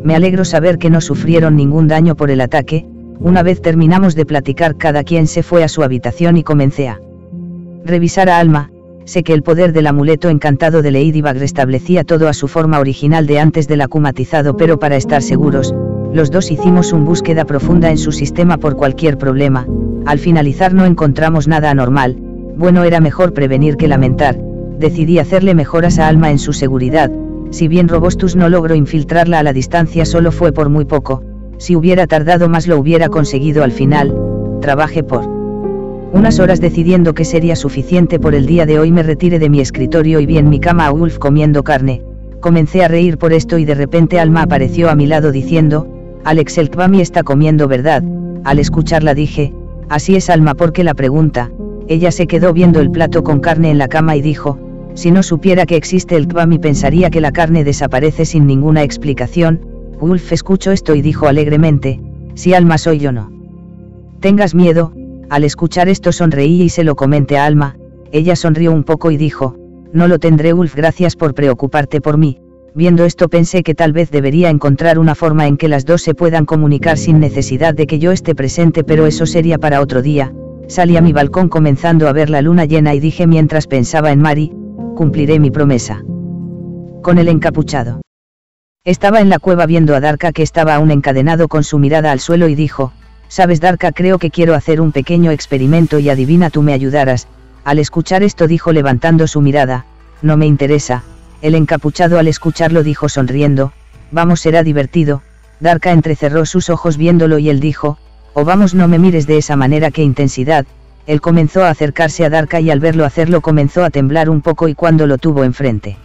Me alegro saber que no sufrieron ningún daño por el ataque. Una vez terminamos de platicar, cada quien se fue a su habitación y comencé a revisar a Alma. Sé que el poder del amuleto encantado de Ladybug restablecía todo a su forma original de antes del acumatizado, pero para estar seguros, los dos hicimos una búsqueda profunda en su sistema por cualquier problema. Al finalizar no encontramos nada anormal. Bueno, era mejor prevenir que lamentar. Decidí hacerle mejoras a Alma en su seguridad. Si bien Robustus no logró infiltrarla a la distancia, solo fue por muy poco. Si hubiera tardado más lo hubiera conseguido al final. Trabajé por unas horas decidiendo que sería suficiente por el día de hoy. Me retiré de mi escritorio y vi en mi cama a Wolf comiendo carne. Comencé a reír por esto y de repente Alma apareció a mi lado diciendo: Alex, el Kbami está comiendo, ¿verdad? Al escucharla dije: así es, Alma, ¿por qué la pregunta? Ella se quedó viendo el plato con carne en la cama y dijo: si no supiera que existe el Kbami pensaría que la carne desaparece sin ninguna explicación. Wolf escuchó esto y dijo alegremente: sí, Alma, soy yo, no tengas miedo. Al escuchar esto sonreí y se lo comenté a Alma. Ella sonrió un poco y dijo: no lo tendré, Wolf, gracias por preocuparte por mí. Viendo esto pensé que tal vez debería encontrar una forma en que las dos se puedan comunicar sin necesidad de que yo esté presente, pero eso sería para otro día. Salí a mi balcón comenzando a ver la luna llena y dije mientras pensaba en Mari: cumpliré mi promesa. Con el encapuchado. Estaba en la cueva viendo a Darka, que estaba aún encadenado con su mirada al suelo, y dijo: sabes, Darka, creo que quiero hacer un pequeño experimento y adivina, tú me ayudarás. Al escuchar esto dijo levantando su mirada: no me interesa. El encapuchado al escucharlo dijo sonriendo: vamos, será divertido. Darka entrecerró sus ojos viéndolo y él dijo: oh, vamos, no me mires de esa manera, qué intensidad. Él comenzó a acercarse a Darka y al verlo hacerlo comenzó a temblar un poco, y cuando lo tuvo enfrente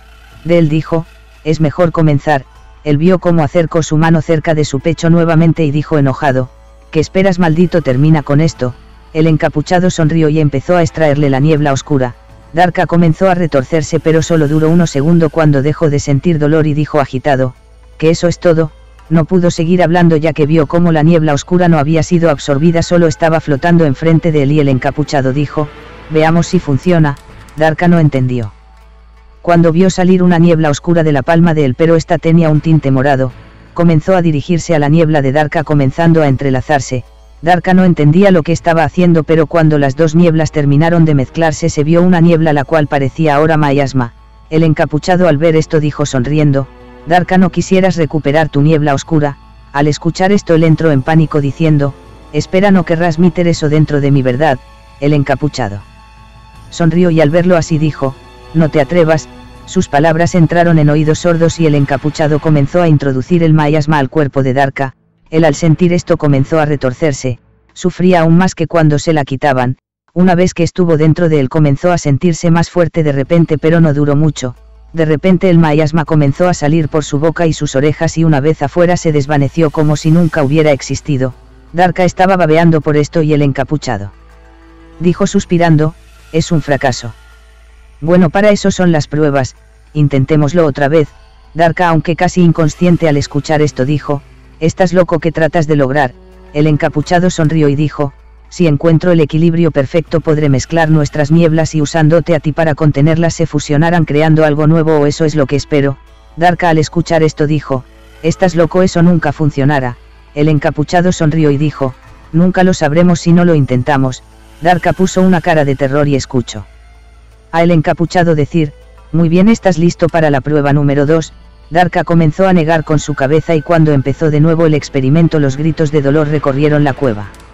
de él dijo: es mejor comenzar. Él vio cómo acercó su mano cerca de su pecho nuevamente y dijo enojado: ¿qué esperas, maldito? Termina con esto. El encapuchado sonrió y empezó a extraerle la niebla oscura. Darka comenzó a retorcerse, pero solo duró unos segundos cuando dejó de sentir dolor y dijo agitado: que eso es todo. No pudo seguir hablando ya que vio cómo la niebla oscura no había sido absorbida, solo estaba flotando enfrente de él, y el encapuchado dijo: veamos si funciona. Darka no entendió. Cuando vio salir una niebla oscura de la palma de él, pero esta tenía un tinte morado, comenzó a dirigirse a la niebla de Darka comenzando a entrelazarse. Darka no entendía lo que estaba haciendo, pero cuando las dos nieblas terminaron de mezclarse se vio una niebla la cual parecía ahora miasma. El encapuchado al ver esto dijo sonriendo: Darka, ¿no quisieras recuperar tu niebla oscura? Al escuchar esto él entró en pánico diciendo: espera, no querrás meter eso dentro de mi, ¿verdad? El encapuchado sonrió y al verlo así dijo: no te atrevas. Sus palabras entraron en oídos sordos y el encapuchado comenzó a introducir el miasma al cuerpo de Darka. Él al sentir esto comenzó a retorcerse, sufría aún más que cuando se la quitaban. Una vez que estuvo dentro de él comenzó a sentirse más fuerte de repente, pero no duró mucho. De repente el miasma comenzó a salir por su boca y sus orejas, y una vez afuera se desvaneció como si nunca hubiera existido. Darka estaba babeando por esto y el encapuchado dijo suspirando: es un fracaso. Bueno, para eso son las pruebas, intentémoslo otra vez. Darka, aunque casi inconsciente al escuchar esto, dijo: ¿estás loco? ¿Qué tratas de lograr? El encapuchado sonrió y dijo: si encuentro el equilibrio perfecto podré mezclar nuestras nieblas y usándote a ti para contenerlas se fusionarán creando algo nuevo, o eso es lo que espero. Darka al escuchar esto dijo: estás loco, eso nunca funcionará. El encapuchado sonrió y dijo: nunca lo sabremos si no lo intentamos. Darka puso una cara de terror y escuchó a el encapuchado decir: muy bien, ¿estás listo para la prueba número dos? Darka comenzó a negar con su cabeza y cuando empezó de nuevo el experimento los gritos de dolor recorrieron la cueva.